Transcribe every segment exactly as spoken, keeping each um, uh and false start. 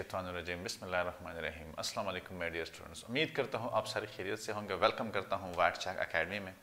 मिनशैतानिर्रजीम बिस्मिल्लाहिर्रहमानिर्रहीम। अस्सलाम वालेकुम माय डियर स्टूडेंट्स। उम्मीद करता हूँ आप सारी खैरियत से होंगे। वेलकम करता हूँ वाट चैक एकेडमी में।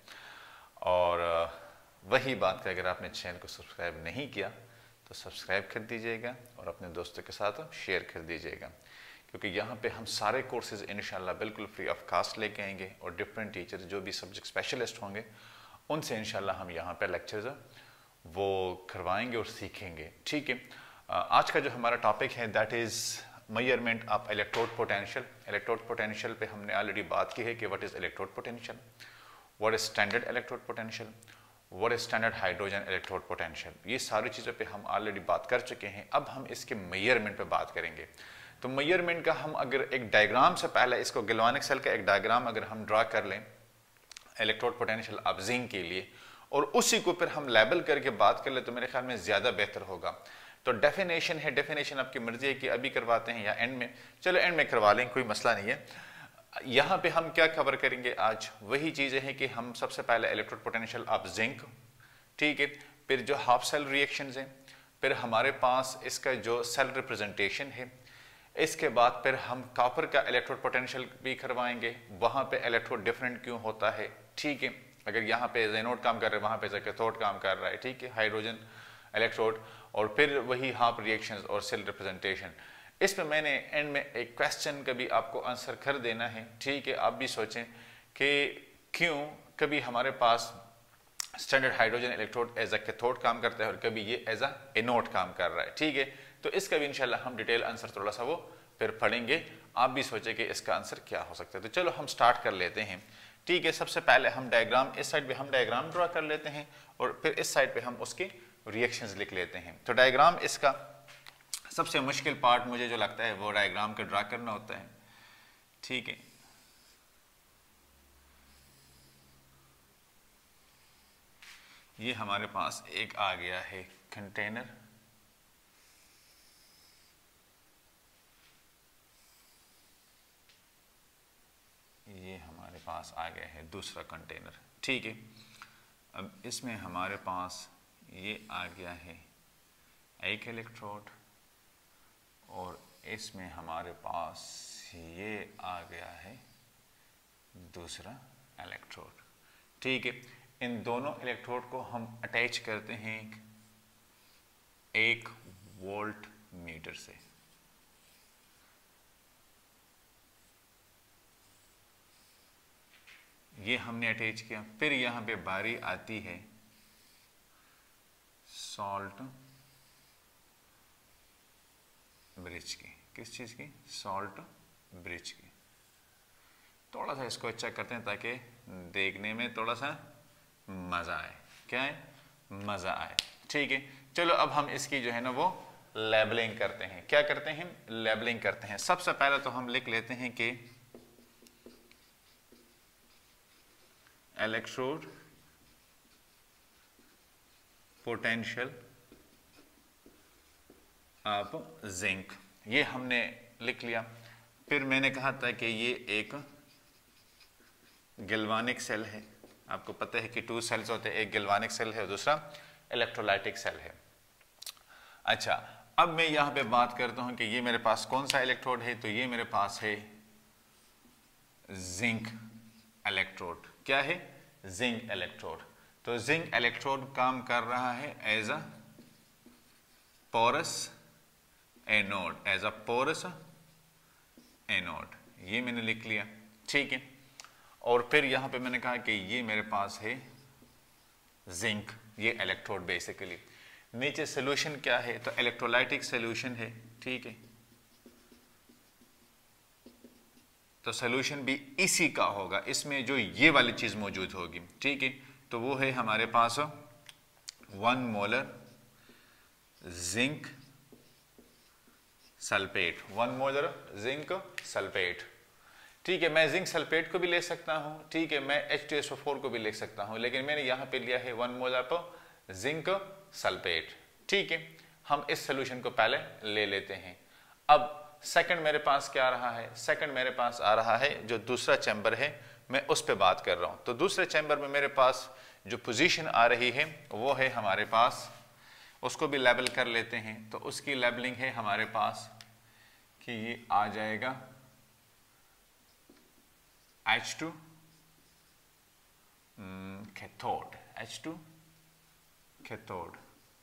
और वही बात कि अगर आपने चैनल को सब्सक्राइब नहीं किया तो सब्सक्राइब कर दीजिएगा और अपने दोस्तों के साथ शेयर कर दीजिएगा, क्योंकि यहाँ पे हम सारे कोर्सेज इंशाल्लाह बिल्कुल फ्री ऑफ कास्ट लेके आएंगे और डिफरेंट टीचर्स जो भी सब्जेक्ट स्पेशलिस्ट होंगे उनसे इंशाल्लाह हम यहाँ पे लेक्चर्स वो करवाएंगे और सीखेंगे। ठीक है, आज का जो हमारा टॉपिक है that is measurement of electrode potential. Electrode potential पे हमने ऑलरेडी बात की है कि what is electrode potential, what is standard electrode potential, what is standard hydrogen electrode potential. ये सारी चीज़ों पे हम ऑलरेडी बात कर चुके हैं। अब हम इसके मेजरमेंट पे बात करेंगे। तो मेजरमेंट का हम अगर एक डायग्राम से पहले इसको गैल्वानिक सेल का एक डायग्राम अगर हम ड्रा कर लें इलेक्ट्रोड पोटेंशियल ऑफ जिंक के लिए और उसी को फिर हम लेबल करके बात कर ले तो मेरे ख्याल में ज़्यादा बेहतर होगा। तो डेफिनेशन है, डेफिनेशन आपकी मर्जी है कि अभी करवाते हैं या एंड में। चलो एंड में करवा लें, कोई मसला नहीं है। यहाँ पे हम क्या कवर करेंगे आज, वही चीज़ें हैं कि हम सबसे पहले इलेक्ट्रोड पोटेंशियल ऑफ जिंक, ठीक है, फिर जो हाफ सेल रिएक्शंस हैं, फिर हमारे पास इसका जो सेल रिप्रेजेंटेशन है, इसके बाद फिर हम कॉपर का इलेक्ट्रोड पोटेंशियल भी करवाएंगे, वहाँ पे इलेक्ट्रोड डिफरेंट क्यों होता है। ठीक है, अगर यहाँ पे जेनोड काम कर रहे हैं वहाँ पे कैथोड काम कर रहा है, ठीक है, हाइड्रोजन इलेक्ट्रोड, और फिर वही हाफ रिएक्शंस और सेल रिप्रेजेंटेशन। इस पे मैंने एंड में एक क्वेश्चन का भी आपको आंसर कर देना है। ठीक है, आप भी सोचें कि क्यों कभी हमारे पास standard hydrogen electrode as a cathode काम करता है और कभी ये एज अ एनोड काम कर रहा है। ठीक है, तो इसका भी इंशाल्लाह हम डिटेल आंसर थोड़ा सा वो फिर पढ़ेंगे। आप भी सोचें कि इसका आंसर क्या हो सकता है। तो चलो हम स्टार्ट कर लेते हैं। ठीक है, सबसे पहले हम डायग्राम, इस साइड पे हम डायग्राम ड्रा कर लेते हैं और फिर इस साइड पे हम उसके रिएक्शंस लिख लेते हैं। तो डायग्राम, इसका सबसे मुश्किल पार्ट मुझे जो लगता है वो डायग्राम का ड्रा करना होता है। ठीक है, ये हमारे पास एक आ गया है कंटेनर, ये हमारे पास आ गया है दूसरा कंटेनर। ठीक है, अब इसमें हमारे पास ये आ गया है एक इलेक्ट्रोड और इसमें हमारे पास ये आ गया है दूसरा इलेक्ट्रोड। ठीक है, इन दोनों इलेक्ट्रोड को हम अटैच करते हैं एक वोल्ट मीटर से। ये हमने अटैच किया। फिर यहाँ पे बारी आती है सॉल्ट ब्रिज की। किस चीज़ की? सॉल्ट ब्रिज की। थोड़ा सा इसको अच्छा करते हैं ताकि देखने में थोड़ा सा मज़ा आए। क्या है? मज़ा आए। ठीक है, चलो अब हम इसकी जो है ना वो लेबलिंग करते हैं। क्या करते हैं? लेबलिंग करते हैं। सबसे पहले तो हम लिख लेते हैं कि इलेक्ट्रोड पोटेंशियल ऑफ जिंक, ये हमने लिख लिया। फिर मैंने कहा था कि ये एक गैल्वानिक सेल है। आपको पता है कि टू सेल्स होते हैं, एक गैल्वानिक सेल है, दूसरा इलेक्ट्रोलाइटिक सेल है। अच्छा, अब मैं यहां पे बात करता हूं कि ये मेरे पास कौन सा इलेक्ट्रोड है। तो ये मेरे पास है जिंक इलेक्ट्रोड। क्या है? Zinc electrode. तो जिंक इलेक्ट्रोड काम कर रहा है as a porous anode, as a porous anode. ये मैंने लिख लिया। ठीक है, और फिर यहां पे मैंने कहा कि ये मेरे पास है जिंक, ये इलेक्ट्रोड बेसिकली। नीचे सोल्यूशन क्या है? तो इलेक्ट्रोलाइटिक सोल्यूशन है। ठीक है, तो सोल्यूशन भी इसी का होगा, इसमें जो ये वाली चीज मौजूद होगी। ठीक है, तो वो है हमारे पास one molar zinc sulphate, one molar zinc sulphate. ठीक है, मैं जिंक सल्फेट को भी ले सकता हूं। ठीक है, मैं H two S O four को भी ले सकता हूं, लेकिन मैंने यहां पे लिया है वन मोलर पर जिंक सल्फेट। ठीक है, हम इस सोल्यूशन को पहले ले लेते हैं। अब सेकंड मेरे पास क्या आ रहा है? सेकंड मेरे पास आ रहा है जो दूसरा चैम्बर है, मैं उस पर बात कर रहा हूं। तो दूसरे चैम्बर में मेरे पास जो पोजीशन आ रही है वो है हमारे पास, उसको भी लेबल कर लेते हैं। तो उसकी लेबलिंग है हमारे पास कि ये आ जाएगा H two cathode, H two cathode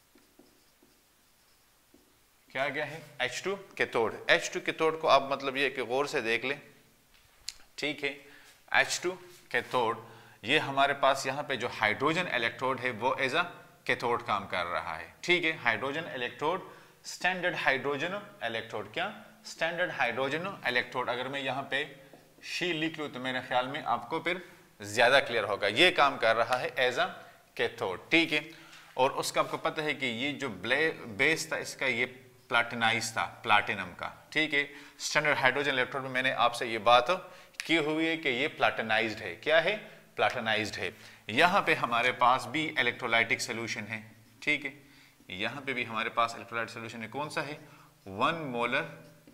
क्या गया है H two cathode. H two cathode को आप मतलब ये कि गौर से देख लें, ठीक है। एच टू कैथोड, ये हमारे पास यहाँ पे जो हाइड्रोजन इलेक्ट्रोड है वो एज अ कैथोड काम कर रहा है, ठीक है। Hydrogen electrode, standard hydrogen electrode, क्या स्टैंडर्ड हाइड्रोजन इलेक्ट्रोड। अगर मैं यहाँ पे शी लिख लूँ तो मेरे ख्याल में आपको फिर ज्यादा क्लियर होगा। ये काम कर रहा है एज अ कैथोड, ठीक है। और उसका आपको पता है कि ये जो बेस था इसका ये प्लाटिनाइज था, प्लाटिनम का, ठीक है। स्टैंडर्ड हाइड्रोजन इलेक्ट्रोड में मैंने आपसे ये बात की हुई है कि ये प्लाटिनाइज्ड है, क्या है प्लाटिनाइज्ड है। यहाँ पे हमारे पास भी इलेक्ट्रोलाइटिक सोल्यूशन है, ठीक है। यहाँ पे भी हमारे पास इलेक्ट्रोलाइटिक सोल्यूशन है, कौन सा है one molar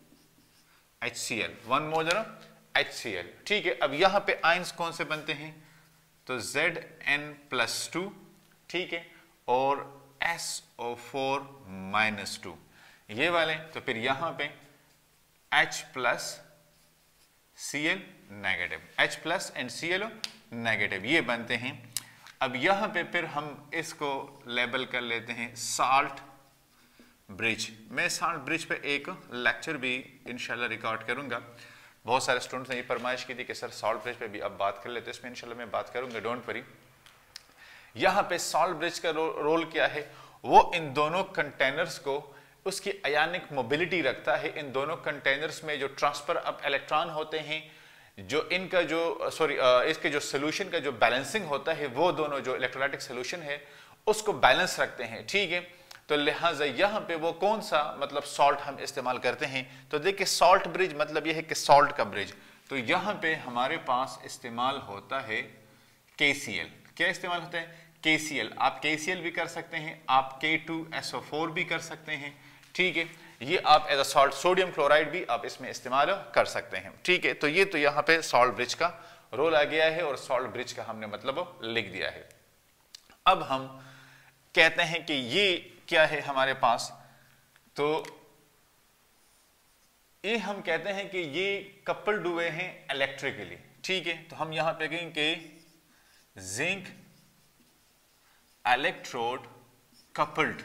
H C L, one molar H C L, ठीक है। अब यहाँ पे आयंस कौन से बनते हैं तो जेड एन प्लस टू, ठीक है, और S O four minus two, ये वाले। तो फिर यहां पे H plus C L negative, H plus and C L negative, ये बनते हैं। अब यहां पे फिर हम इसको लेबल कर लेते हैं साल्ट ब्रिज। मैं साल्ट ब्रिज पे एक लेक्चर भी इंशाल्लाह रिकॉर्ड करूंगा। बहुत सारे स्टूडेंट्स ने ये फरमाइश की थी कि सर साल्ट ब्रिज पे भी अब बात कर लेते हैं, इसमें इंशाल्लाह मैं बात करूंगा, डोंट वरी। यहां पे साल्ट ब्रिज का रो, रोल क्या है, वो इन दोनों कंटेनर्स को उसकी आयनिक मोबिलिटी रखता है। इन दोनों कंटेनर्स में जो ट्रांसफर अप इलेक्ट्रॉन होते हैं, जो इनका जो सॉरी इसके जो सोल्यूशन का जो बैलेंसिंग होता है, वो दोनों जो इलेक्ट्रोलाइटिक सोल्यूशन है उसको बैलेंस रखते हैं, ठीक है। तो लिहाजा यहाँ पे वो कौन सा मतलब सॉल्ट हम इस्तेमाल करते हैं, तो देखिए सॉल्ट ब्रिज मतलब ये है कि सॉल्ट का ब्रिज। तो यहाँ पे हमारे पास इस्तेमाल होता है के सी एल, क्या इस्तेमाल होता है के सी एल। आप के सी एल भी कर सकते हैं, आप के टू एस ओ फोर भी कर सकते हैं, ठीक है। ये आप as a salt sodium chloride भी आप इसमें इस्तेमाल कर सकते हैं, ठीक है। तो ये तो यहाँ पे सॉल्ट ब्रिज का रोल आ गया है और सॉल्ट ब्रिज का हमने मतलब लिख दिया है। अब हम कहते हैं कि ये क्या है हमारे पास, तो ये हम कहते हैं कि ये कपल्ड हुए हैं इलेक्ट्रिकली, ठीक है। तो हम यहां पे कहेंगे कि zinc electrode coupled,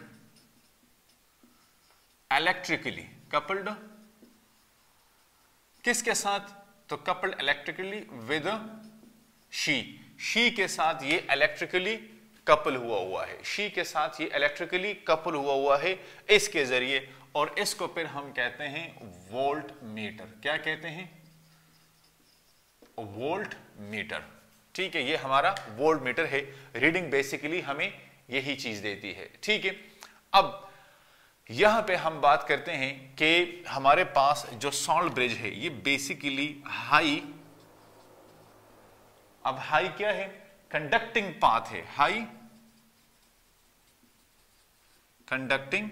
electrically coupled किसके साथ, तो coupled electrically with SHE, SHE के साथ ये इलेक्ट्रिकली कपल हुआ हुआ है, शी के साथ ये इलेक्ट्रिकली कपल हुआ हुआ है इसके जरिए। और इसको फिर हम कहते हैं वोल्ट मीटर, क्या कहते हैं वोल्ट मीटर, ठीक है। ये हमारा वोल्ट मीटर है, रीडिंग बेसिकली हमें यही चीज देती है, ठीक है। अब यहां पे हम बात करते हैं कि हमारे पास जो सॉल्ट ब्रिज है ये बेसिकली हाई, अब हाई क्या है कंडक्टिंग पाथ है, high conducting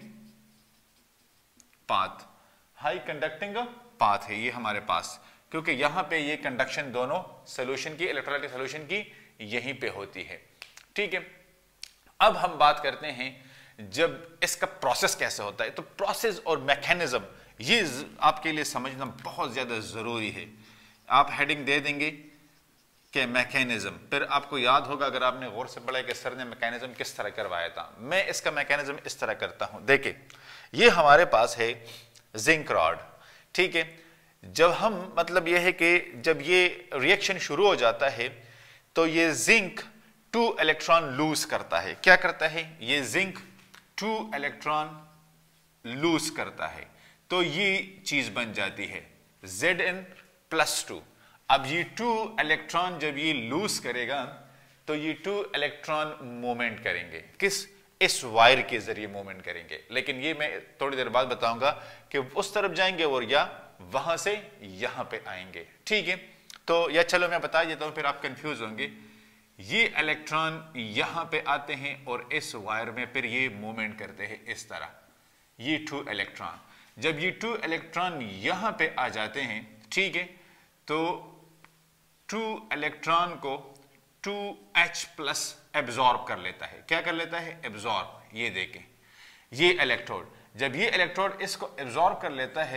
path, high conducting path है ये हमारे पास, क्योंकि यहां पे ये कंडक्शन दोनों सॉल्यूशन की, इलेक्ट्रोलाइटिक सॉल्यूशन की यहीं पे होती है, ठीक है। अब हम बात करते हैं जब इसका प्रोसेस कैसे होता है, तो प्रोसेस और मैकेनिज्म ये आपके लिए समझना बहुत ज्यादा जरूरी है। आप हेडिंग दे देंगे कि मैकेनिज्म, फिर आपको याद होगा अगर आपने गौर से पढ़ा कि सर ने मैकेनिज्म किस तरह करवाया था। मैं इसका मैकेनिज्म इस तरह करता हूं, देखिए ये हमारे पास है जिंक रॉड, ठीक है। जब हम मतलब ये है कि जब ये रिएक्शन शुरू हो जाता है तो ये जिंक टू इलेक्ट्रॉन लूज करता है, क्या करता है ये जिंक टू इलेक्ट्रॉन लूज करता है, तो ये चीज बन जाती है जेड एन प्लस टू। अब ये टू इलेक्ट्रॉन जब ये लूज करेगा तो ये टू इलेक्ट्रॉन मूवमेंट करेंगे, किस इस वायर के जरिए मूवमेंट करेंगे। लेकिन ये मैं थोड़ी देर बाद बताऊंगा कि उस तरफ जाएंगे और या वहां से यहां पे आएंगे, ठीक है। तो या चलो मैं बता देता हूं, फिर आप कंफ्यूज होंगे। ये इलेक्ट्रॉन यहां पे आते हैं और इस वायर में फिर ये मूवमेंट करते हैं इस तरह, ये टू इलेक्ट्रॉन। जब ये टू इलेक्ट्रॉन यहां पे आ जाते हैं, ठीक है, तो टू इलेक्ट्रॉन को टू एच प्लस एब्जॉर्ब कर लेता है, क्या कर लेता है एब्जॉर्ब। ये देखें ये इलेक्ट्रोड, जब ये इलेक्ट्रोड इसको एब्जॉर्ब कर लेता है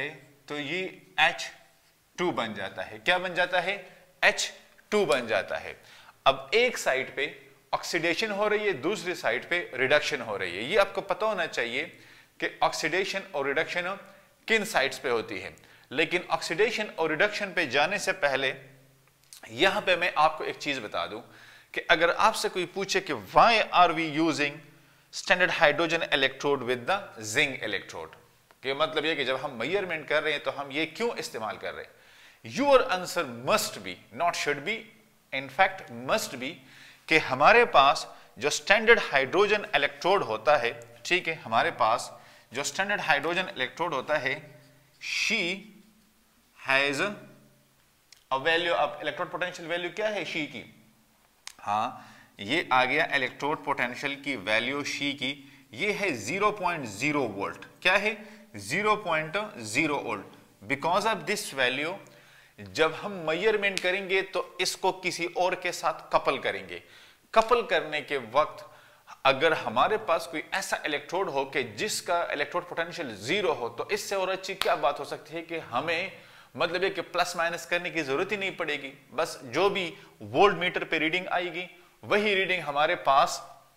तो ये एच टू बन जाता है। क्या बन जाता है? एच टू बन जाता है। अब एक साइड पे ऑक्सीडेशन हो रही है, दूसरी साइड पे रिडक्शन हो रही है। ये आपको पता होना चाहिए कि ऑक्सीडेशन और रिडक्शन किन साइड्स पे होती है। लेकिन ऑक्सीडेशन और रिडक्शन पे जाने से पहले यहां पे मैं आपको एक चीज बता दूं कि अगर आपसे कोई पूछे कि why are we using standard hydrogen electrode with the zinc electrode, के मतलब ये कि जब हम मेजरमेंट कर रहे हैं तो हम ये क्यों इस्तेमाल कर रहे हैं, your answer must be, not should be, in fact must be, कि हमारे पास जो स्टैंडर्ड हाइड्रोजन इलेक्ट्रोड होता है, ठीक है, हमारे पास जो स्टैंडर्ड हाइड्रोजन इलेक्ट्रोड होता है, she has a value of electrode potential. Value क्या है शी की? हाँ, ये आ गया इलेक्ट्रोड पोटेंशियल की वैल्यू शी की, ये है ज़ीरो पॉइंट ज़ीरो वोल्ट। क्या है? Zero point zero volt. Because of this value जब हम मेजरमेंट करेंगे तो इसको किसी और के साथ कपल करेंगे। कपल करने के वक्त अगर हमारे पास कोई ऐसा इलेक्ट्रोड हो कि जिसका इलेक्ट्रोड पोटेंशियल जीरो हो, तो इससे और अच्छी क्या बात हो सकती है कि हमें मतलब है कि प्लस माइनस करने की जरूरत ही नहीं पड़ेगी। बस जो भी वोल्ट मीटर पे रीडिंग आएगी वही रीडिंग हमारे पास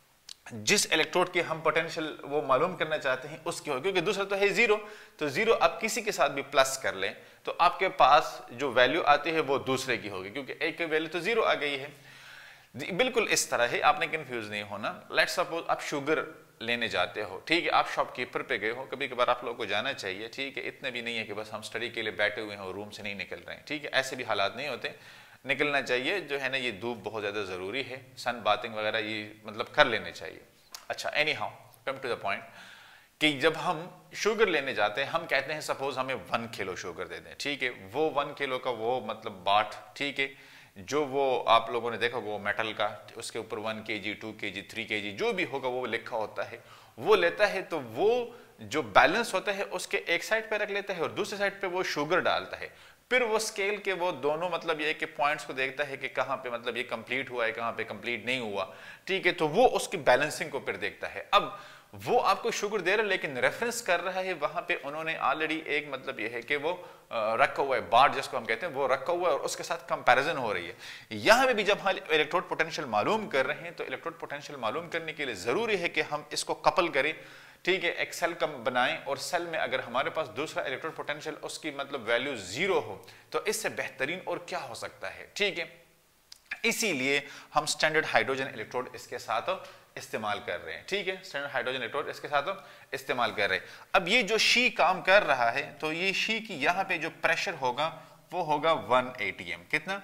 जिस इलेक्ट्रोड के हम पोटेंशियल वो मालूम करना चाहते हैं उसकी होगी, क्योंकि दूसरा तो है जीरो। तो जीरो आप किसी के साथ भी प्लस कर लें तो आपके पास जो वैल्यू आती है वो दूसरे की होगी, क्योंकि एक की वैल्यू तो जीरो आ गई है। बिल्कुल इस तरह है, आपने कंफ्यूज नहीं होना। लेट्स सपोज आप शुगर लेने जाते हो, ठीक है, आप शॉपकीपर पे गए हो, कभी कभार आप लोगों को जाना चाहिए, ठीक है, इतने भी नहीं है कि बस हम स्टडी के लिए बैठे हुए हैं और रूम से नहीं निकल रहे हैं, ठीक है, ऐसे भी हालात नहीं होते, निकलना चाहिए। जो है ना, ये धूप बहुत ज़्यादा ज़रूरी है, सन बाथिंग वगैरह ये मतलब कर लेने चाहिए। अच्छा, anyhow come to the point कि जब हम शुगर लेने जाते हैं, हम कहते हैं सपोज हमें वन किलो शुगर दे दें, ठीक है, वो वन किलो का वो मतलब बाट, ठीक है, जो वो आप लोगों ने देखा वो मेटल का, उसके ऊपर वन के जी, टू के जी, थ्री के जी जो भी होगा वो लिखा होता है, वो लेता है। तो वो जो बैलेंस होता है उसके एक साइड पे रख लेता है और दूसरे साइड पे वो शुगर डालता है। फिर वो स्केल के वो दोनों मतलब ये कि पॉइंट्स को देखता है कि कहाँ पे मतलब ये कंप्लीट हुआ है, कहाँ पे कंप्लीट नहीं हुआ, ठीक है, तो वो उसकी बैलेंसिंग को फिर देखता है। अब वो आपको शुगर दे रहा है लेकिन रेफरेंस कर रहा है वहां पे उन्होंने ऑलरेडी एक मतलब ये है कि वो रखा हुआ है बाट जिसको हम कहते हैं, वो रखा हुआ है और उसके साथ कंपैरिजन हो रही है। यहां पे भी जब हम इलेक्ट्रोड पोटेंशियल मालूम कर रहे हैं तो इलेक्ट्रोड पोटेंशियल मालूम करने के लिए जरूरी है कि हम इसको कपल करें, ठीक है, एक सेल कम बनाएं और सेल में अगर हमारे पास दूसरा इलेक्ट्रोड पोटेंशियल उसकी मतलब वैल्यू जीरो हो तो इससे बेहतरीन और क्या हो सकता है, ठीक है। इसीलिए हम स्टैंडर्ड हाइड्रोजन इलेक्ट्रोड इसके साथ इस्तेमाल कर रहे हैं, ठीक है, स्टैंडर्ड हाइड्रोजन इलेक्ट्रोड इसके साथ इस्तेमाल कर रहे हैं। अब ये जो शी काम कर रहा है तो ये शी की यहां पे जो प्रेशर होगा वो होगा वन एटीएम। कितना?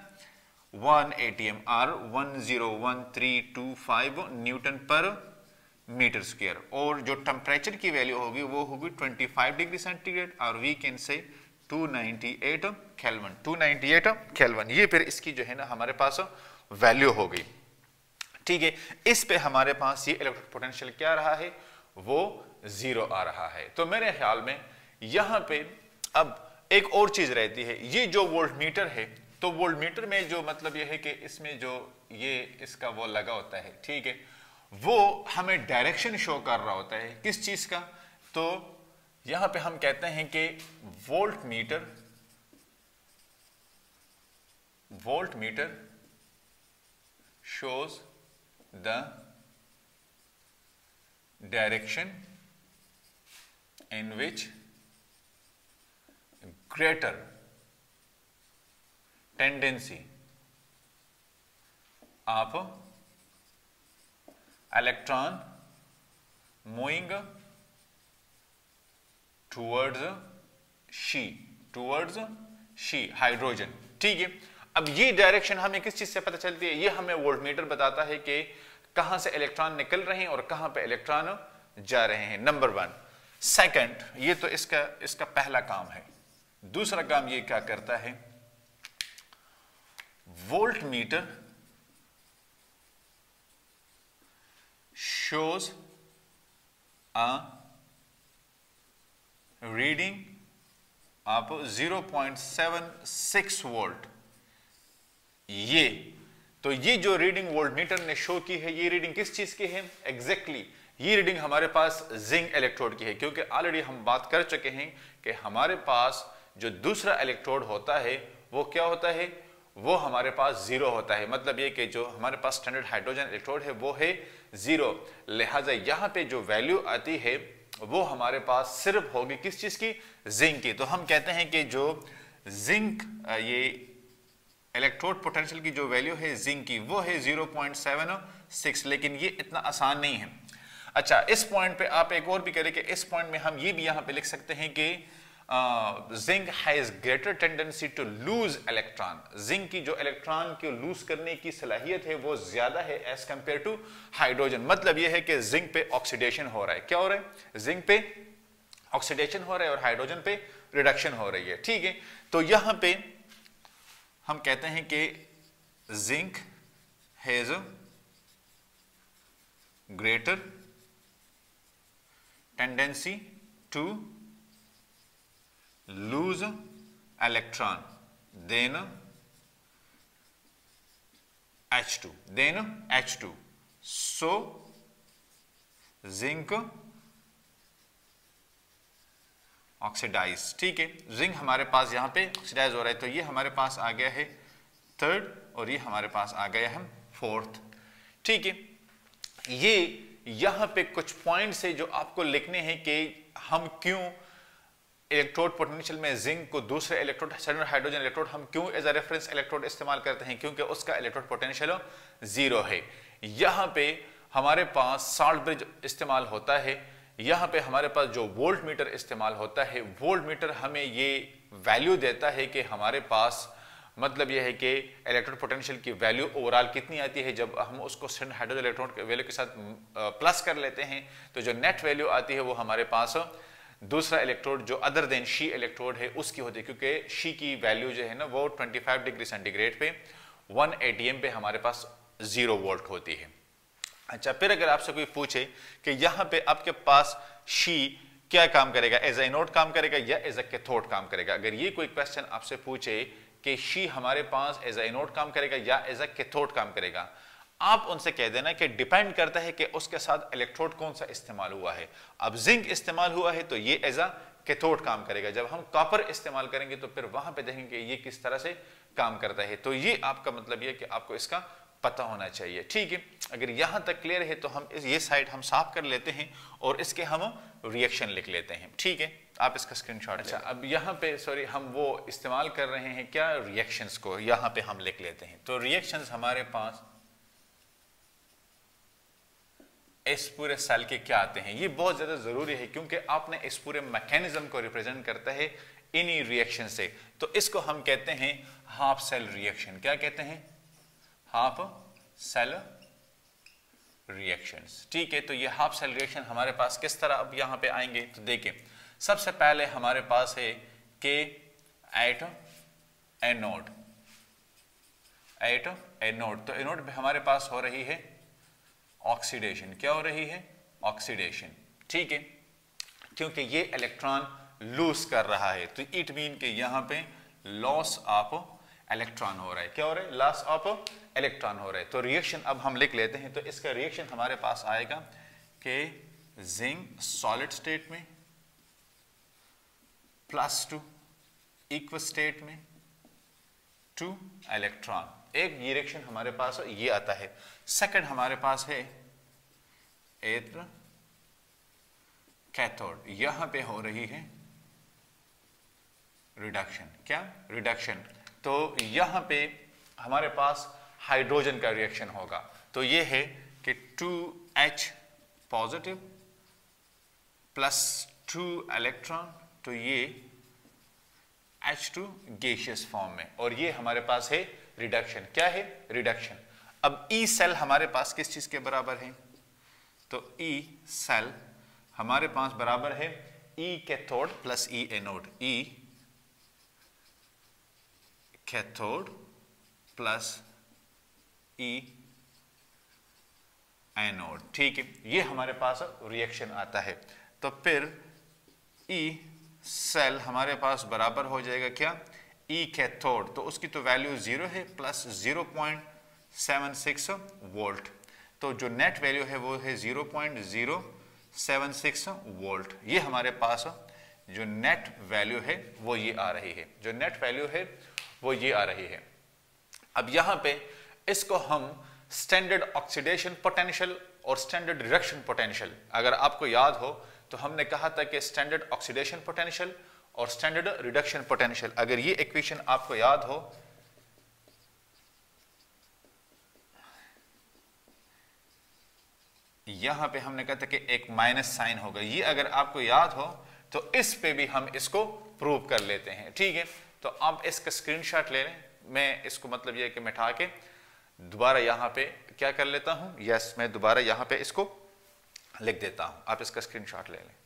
वन एटीएम और one zero one three two five newton पर मीटर स्क्वायर। और जो टेम्परेचर की वैल्यू होगी वो होगी ट्वेंटी फाइव डिग्री सेंटीग्रेड और we can say two ninety eight kelvin, two ninety eight kelvin. ये फिर इसकी जो है ना हमारे पास वैल्यू हो गई, ठीक है। इस पे हमारे पास ये इलेक्ट्रिक पोटेंशियल क्या रहा है, वो जीरो आ रहा है। तो मेरे ख्याल में यहां पे अब एक और चीज रहती है, ये जो वोल्ट मीटर है तो वोल्ट मीटर में जो मतलब ये है कि इसमें जो ये इसका वो लगा होता है, ठीक है, वो हमें डायरेक्शन शो कर रहा होता है किस चीज का। तो यहां पे हम कहते हैं कि voltmeter voltmeter shows the direction in which greater tendency of electron moving towards she towards she hydrogen, ठीक है। अब ये डायरेक्शन हमें किस चीज से पता चलती है, ये हमें वोल्टमीटर बताता है कि कहां से इलेक्ट्रॉन निकल रहे हैं और कहां पे इलेक्ट्रॉन जा रहे हैं, नंबर वन। सेकंड, ये तो इसका इसका पहला काम है। दूसरा काम ये क्या करता है, voltmeter shows a reading of zero point seven six volt. ये तो ये जो रीडिंग वोल्टमीटर ने शो की है, ये रीडिंग किस चीज की है एग्जैक्टली exactly, ये रीडिंग हमारे पास जिंक इलेक्ट्रोड की है, क्योंकि ऑलरेडी हम बात कर चुके हैं कि हमारे पास जो दूसरा इलेक्ट्रोड होता है वो क्या होता है, वो हमारे पास जीरो होता है। मतलब ये कि जो हमारे पास स्टैंडर्ड हाइड्रोजन इलेक्ट्रोड है वो है जीरो। लिहाजा यहाँ पे जो वैल्यू आती है वो हमारे पास सिर्फ होगी किस चीज की, जिंक की। तो हम कहते हैं कि जो जिंक ये इलेक्ट्रोड पोटेंशियल की जो वैल्यू है जिंक की वो है ज़ीरो पॉइंट सेवन सिक्स, लेकिन ये इतना आसान नहीं है। अच्छा, इस पॉइंट पे आप एक और भी करें कि इस पॉइंट में हम ये भी यहाँ पे लिख सकते हैं कि zinc has greater tendency to lose electron. Zinc की जो इलेक्ट्रॉन को लूज करने की सलाहियत है वो ज्यादा है एज कंपेयर टू हाइड्रोजन। मतलब ये है कि जिंक पे ऑक्सीडेशन हो रहा है, क्या हो रहा है, जिंक पे ऑक्सीडेशन हो रहा है और हाइड्रोजन पे रिडक्शन हो रही है। ठीक है, तो यहां पे हम कहते हैं कि zinc has greater tendency to lose electron then H two, then H two, so zinc oxidise. ठीक है, जिंक हमारे पास यहाँ पे ऑक्सीडाइज हो रहा है, तो ये हमारे पास आ गया है थर्ड और ये हमारे पास आ गया है फोर्थ। ठीक है, ये यहाँ पे कुछ पॉइंट्स है जो आपको लिखने हैं कि हम क्यों इलेक्ट्रोड पोटेंशियल में जिंक को दूसरे इलेक्ट्रोड स्टैंडर्ड हाइड्रोजन इलेक्ट्रोड हम क्यों एज अ रेफरेंस इलेक्ट्रोड इस्तेमाल करते हैं, क्योंकि उसका इलेक्ट्रोड पोटेंशियल जीरो है। यहाँ पे हमारे पास सॉल्ट ब्रिज इस्तेमाल होता है, यहाँ पे हमारे पास जो वोल्ट मीटर इस्तेमाल होता है, वोल्ट मीटर हमें ये वैल्यू देता है कि हमारे पास मतलब यह है कि इलेक्ट्रोड पोटेंशियल की वैल्यू ओवरऑल कितनी आती है। जब हम उसको स्टैंडर्ड हाइड्रोजन इलेक्ट्रोड के वैल्यू के साथ प्लस कर लेते हैं तो जो नेट वैल्यू आती है वो हमारे पास दूसरा इलेक्ट्रोड जो अदर देन शी इलेक्ट्रोड है उसकी होती है, क्योंकि शी की वैल्यू जो है ना वो पच्चीस डिग्री सेंटीग्रेड पे वन एटीएम पे हमारे पास जीरो वोल्ट होती है। अच्छा, फिर अगर आपसे कोई पूछे कि यहाँ पे आपके पास शी क्या काम करेगा, एज ए एनोड काम करेगा या एज ए कैथोड काम करेगा, अगर ये कोई क्वेश्चन आपसे पूछे कि शी हमारे पास एज ए एनोड काम करेगा या एज ए कैथोड काम करेगा, आप उनसे कह देना कि डिपेंड करता है कि उसके साथ इलेक्ट्रोड कौन सा इस्तेमाल हुआ है। अब जिंक इस्तेमाल हुआ है तो ये एज अ कैथोड काम करेगा, जब हम कॉपर इस्तेमाल करेंगे तो फिर वहां पे देखेंगे ये किस तरह से काम करता है। तो ये आपका मतलब ये कि आपको इसका पता होना चाहिए। ठीक है, अगर यहां तक क्लियर है तो हम इस ये साइड हम साफ कर लेते हैं और इसके हम रिएक्शन लिख लेते हैं। ठीक है, आप इसका स्क्रीनशॉट। अच्छा, अब यहाँ पे सॉरी हम वो इस्तेमाल कर रहे हैं क्या, रिएक्शंस को यहाँ पे हम लिख लेते हैं। तो रिएक्शंस हमारे पास इस पूरे सेल के क्या आते हैं, ये बहुत ज्यादा जरूरी है क्योंकि आपने इस पूरे मैकेनिज्म को रिप्रेजेंट करता है इन्हीं रिएक्शन से। तो इसको हम कहते हैं हाफ सेल रिएक्शन। क्या कहते हैं, हाफ सेल रिएक्शंस। ठीक है, तो ये हाफ सेल रिएक्शन हमारे पास किस तरह अब यहां पे आएंगे, तो देखिए सबसे पहले हमारे पास है के एट एनोड, एट एनोड। तो एनोड में हमारे पास हो रही है ऑक्सीडेशन। क्या हो रही है, ऑक्सीडेशन। ठीक है, क्योंकि ये इलेक्ट्रॉन लूज कर रहा है तो इट मीन के यहाँ पे लॉस ऑफ इलेक्ट्रॉन हो रहा है। क्या हो रहा है, लॉस ऑफ इलेक्ट्रॉन हो रहा है। तो रिएक्शन अब हम लिख लेते हैं। तो इसका रिएक्शन हमारे पास आएगा कि जिंक सॉलिड स्टेट में प्लस टू इक्व स्टेट में टू इलेक्ट्रॉन, एक रिएक्शन हमारे पास ये आता है। सेकंड हमारे पास है एथ कैथोड, यहां पे हो रही है रिडक्शन। क्या, रिडक्शन। तो यहां पे हमारे पास हाइड्रोजन का रिएक्शन होगा। तो ये है कि two H positive plus two electron, तो ये एच टू गैसियस फॉर्म में, और ये हमारे पास है रिडक्शन। क्या है, रिडक्शन। अब ई सेल हमारे पास किस चीज के बराबर है, तो ई सेल हमारे पास बराबर है E cathode plus E anode, E cathode plus E anode. ठीक है, ये हमारे पास रिएक्शन आता है। तो फिर ई सेल हमारे पास बराबर हो जाएगा क्या, ई कैथोड, तो उसकी तो वैल्यू जीरो है plus zero point seven six volt. तो जो नेट वैल्यू है वो है zero point zero seven six volt. ये हमारे पास जो नेट वैल्यू है वो ये आ रही है, जो नेट वैल्यू है वो ये आ रही है। अब यहां पे इसको हम स्टैंडर्ड ऑक्सीडेशन पोटेंशियल और स्टैंडर्ड रिडक्शन पोटेंशियल, अगर आपको याद हो तो हमने कहा था कि स्टैंडर्ड ऑक्सीडेशन पोटेंशियल और स्टैंडर्ड रिडक्शन पोटेंशियल, अगर ये इक्वेशन आपको याद हो, यहां पे हमने कहा था कि एक माइनस साइन होगा, ये अगर आपको याद हो तो इस पे भी हम इसको प्रूव कर लेते हैं। ठीक है, तो आप इसका स्क्रीनशॉट ले लें, मैं इसको मतलब ये कि मैं उठा के दोबारा यहां पे क्या कर लेता हूं, यस मैं दोबारा यहां पे इसको लिख देता हूं, आप इसका स्क्रीनशॉट ले लें।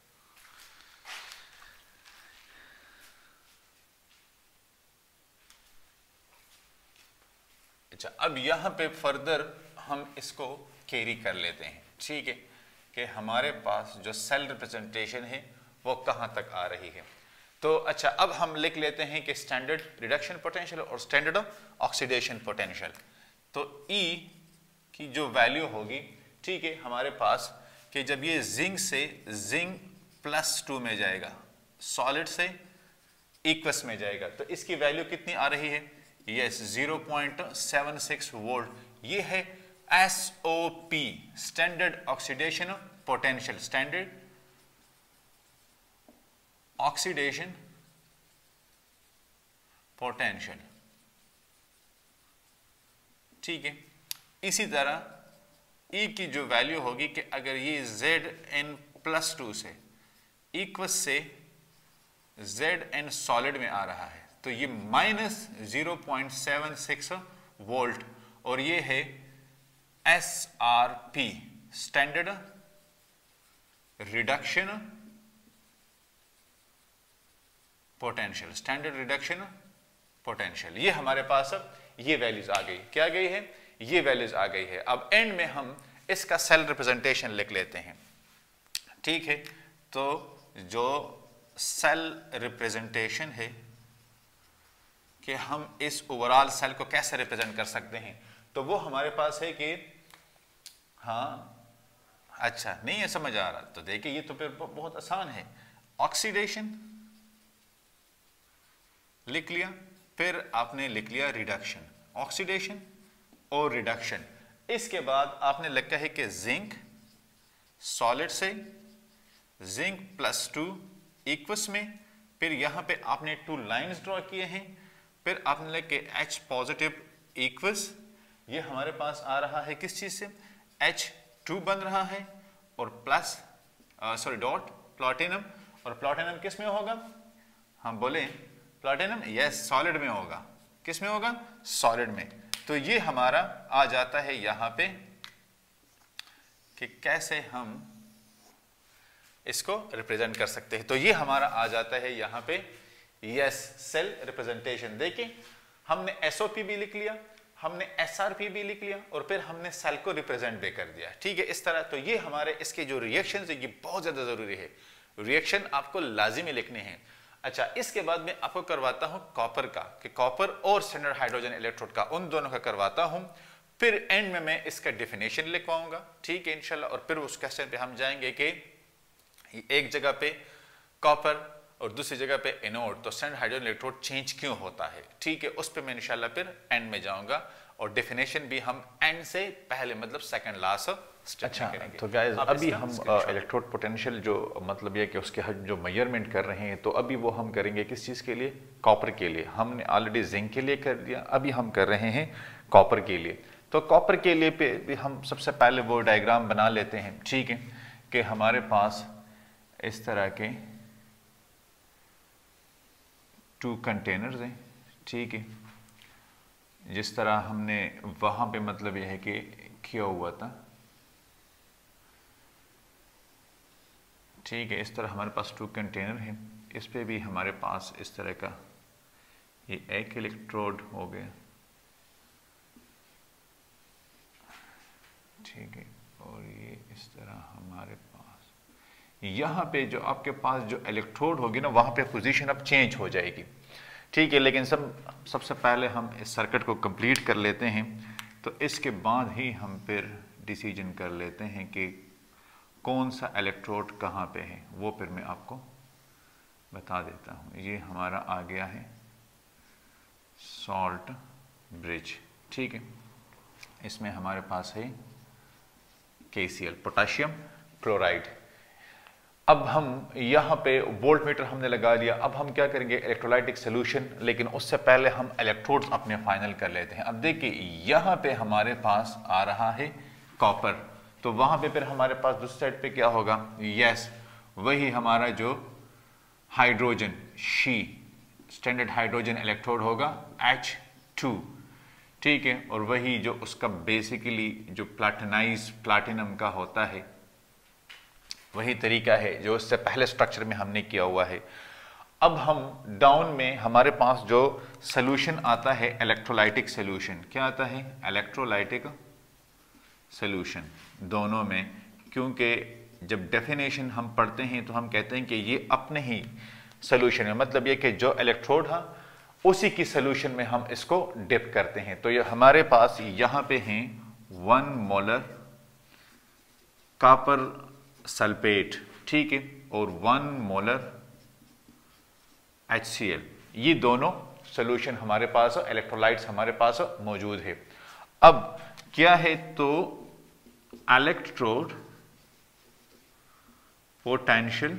अच्छा, अब यहां पे फर्दर हम इसको कैरी कर लेते हैं। ठीक है, कि हमारे पास जो सेल रिप्रेजेंटेशन है वो कहां तक आ रही है। तो अच्छा, अब हम लिख लेते हैं कि स्टैंडर्ड रिडक्शन पोटेंशियल और स्टैंडर्ड ऑक्सीडेशन पोटेंशियल। तो E की जो वैल्यू होगी, ठीक है, हमारे पास कि जब ये जिंक से जिंक प्लस टू में जाएगा, सॉलिड से इक्वस में जाएगा, तो इसकी वैल्यू कितनी आ रही है, yes zero point seven six volt. ये है S O P, standard oxidation potential, standard oxidation potential. ठीक है, इसी तरह E की जो वैल्यू होगी कि अगर ये Z n प्लस टू से इक्वस से Z n सॉलिड में आ रहा है तो ये minus zero point seven six volt, और ये है S R P, standard reduction potential, standard reduction potential. ये हमारे पास अब ये वैल्यूज आ गई, क्या गई है, ये वैल्यूज आ गई है। अब एंड में हम इसका सेल रिप्रेजेंटेशन लिख लेते हैं। ठीक है, तो जो सेल रिप्रेजेंटेशन है कि हम इस ओवरऑल सेल को कैसे रिप्रेजेंट कर सकते हैं, तो वो हमारे पास है कि हाँ अच्छा नहीं है समझ आ रहा, तो देखिए ये तो फिर बहुत आसान है। ऑक्सीडेशन लिख लिया, फिर आपने लिख लिया रिडक्शन, ऑक्सीडेशन और रिडक्शन। इसके बाद आपने लिखा है कि जिंक सॉलिड से जिंक प्लस टू इक्वस में, फिर यहां पे आपने टू लाइंस ड्रॉ किए हैं, फिर आपने लिखा कि H पॉजिटिव इक्वस, ये हमारे पास आ रहा है किस चीज से, एच टू बन रहा है, और प्लस सॉरी डॉट प्लैटिनम, और प्लैटिनम किस में होगा, हम बोले प्लैटिनम यस सॉलिड में होगा, किस में होगा, सॉलिड में। तो ये हमारा आ जाता है यहां पे कि कैसे हम इसको रिप्रेजेंट कर सकते हैं। तो ये हमारा आ जाता है यहां पे यस सेल रिप्रेजेंटेशन। देखिए हमने एसओपी भी लिख लिया, हमने एसआरपी भी लिख लिया, और फिर हमने सेल को रिप्रेजेंट भी कर दिया। ठीक है, इस तरह। तो ये हमारे इसके जो रिएक्शंस है ये बहुत ज्यादा जरूरी है, रिएक्शन आपको लाजिमी लिखने हैं। अच्छा, इसके बाद मैं आपको करवाता हूं कॉपर का, कि कॉपर और स्टैंडर्ड हाइड्रोजन इलेक्ट्रोड का, उन दोनों का करवाता हूं, फिर एंड में मैं इसका डेफिनेशन लिखवाऊंगा। ठीक है इंशाल्लाह, और फिर उस क्वेश्चन पे हम जाएंगे कि एक जगह पे कॉपर और दूसरी जगह पे एनोड, तो स्टैंडर्ड हाइड्रोजन इलेक्ट्रोड चेंज क्यों होता है। ठीक है, उस पर मैं इंशाल्लाह फिर एंड में जाऊंगा, और डेफिनेशन भी हम एंड से पहले मतलब सेकंड लास्ट स्टेप अच्छा, करेंगे। तो गाइस अभी हम इलेक्ट्रोड पोटेंशियल जो मतलब ये कि उसके जो मेजरमेंट कर रहे हैं, तो अभी वो हम करेंगे किस चीज़ के लिए, कॉपर के लिए। हमने ऑलरेडी जिंक के लिए कर दिया, अभी हम कर रहे हैं कॉपर के लिए। तो कॉपर के लिए पे भी हम सबसे पहले वो डायग्राम बना लेते हैं। ठीक है, कि हमारे पास इस तरह के टू कंटेनर्स हैं। ठीक है, जिस तरह हमने वहां पे मतलब यह है कि किया हुआ था। ठीक है, इस तरह हमारे पास टू कंटेनर हैं, इस पे भी हमारे पास इस तरह का ये एक इलेक्ट्रोड हो गया। ठीक है, और ये इस तरह हमारे पास यहाँ पे जो आपके पास जो इलेक्ट्रोड होगी ना, वहां पे पोजीशन अब चेंज हो जाएगी। ठीक है, लेकिन सब सबसे पहले हम इस सर्किट को कंप्लीट कर लेते हैं, तो इसके बाद ही हम फिर डिसीजन कर लेते हैं कि कौन सा इलेक्ट्रोड कहाँ पे है, वो फिर मैं आपको बता देता हूँ। ये हमारा आ गया है सॉल्ट ब्रिज, ठीक है। इसमें हमारे पास है के सी एल, पोटेशियम क्लोराइड। अब हम यहाँ पे वोल्ट मीटर हमने लगा लिया। अब हम क्या करेंगे, इलेक्ट्रोलाइटिक सोल्यूशन, लेकिन उससे पहले हम इलेक्ट्रोड्स अपने फाइनल कर लेते हैं। अब देखिए यहाँ पे हमारे पास आ रहा है कॉपर, तो वहां पे फिर हमारे पास दूसरी साइड पे क्या होगा, यस वही हमारा जो hydrogen she standard hydrogen electrode होगा एच टू, ठीक है। और वही जो उसका बेसिकली जो प्लाटिनाइज प्लाटिनम का होता है वही तरीका है जो उससे पहले स्ट्रक्चर में हमने किया हुआ है। अब हम डाउन में हमारे पास जो सोल्यूशन आता है इलेक्ट्रोलाइटिक सोल्यूशन, क्या आता है, इलेक्ट्रोलाइटिक सोल्यूशन दोनों में, क्योंकि जब डेफिनेशन हम पढ़ते हैं तो हम कहते हैं कि ये अपने ही सोल्यूशन है, मतलब ये कि जो इलेक्ट्रोड है उसी की सोल्यूशन में हम इसको डिप करते हैं। तो ये हमारे पास यहां पे हैं वन मोलर कॉपर सल्फेट, ठीक है, और one molar H C L, ये दोनों सोल्यूशन हमारे पास इलेक्ट्रोलाइट्स हमारे पास मौजूद है। अब क्या है, तो इलेक्ट्रोड पोटेंशियल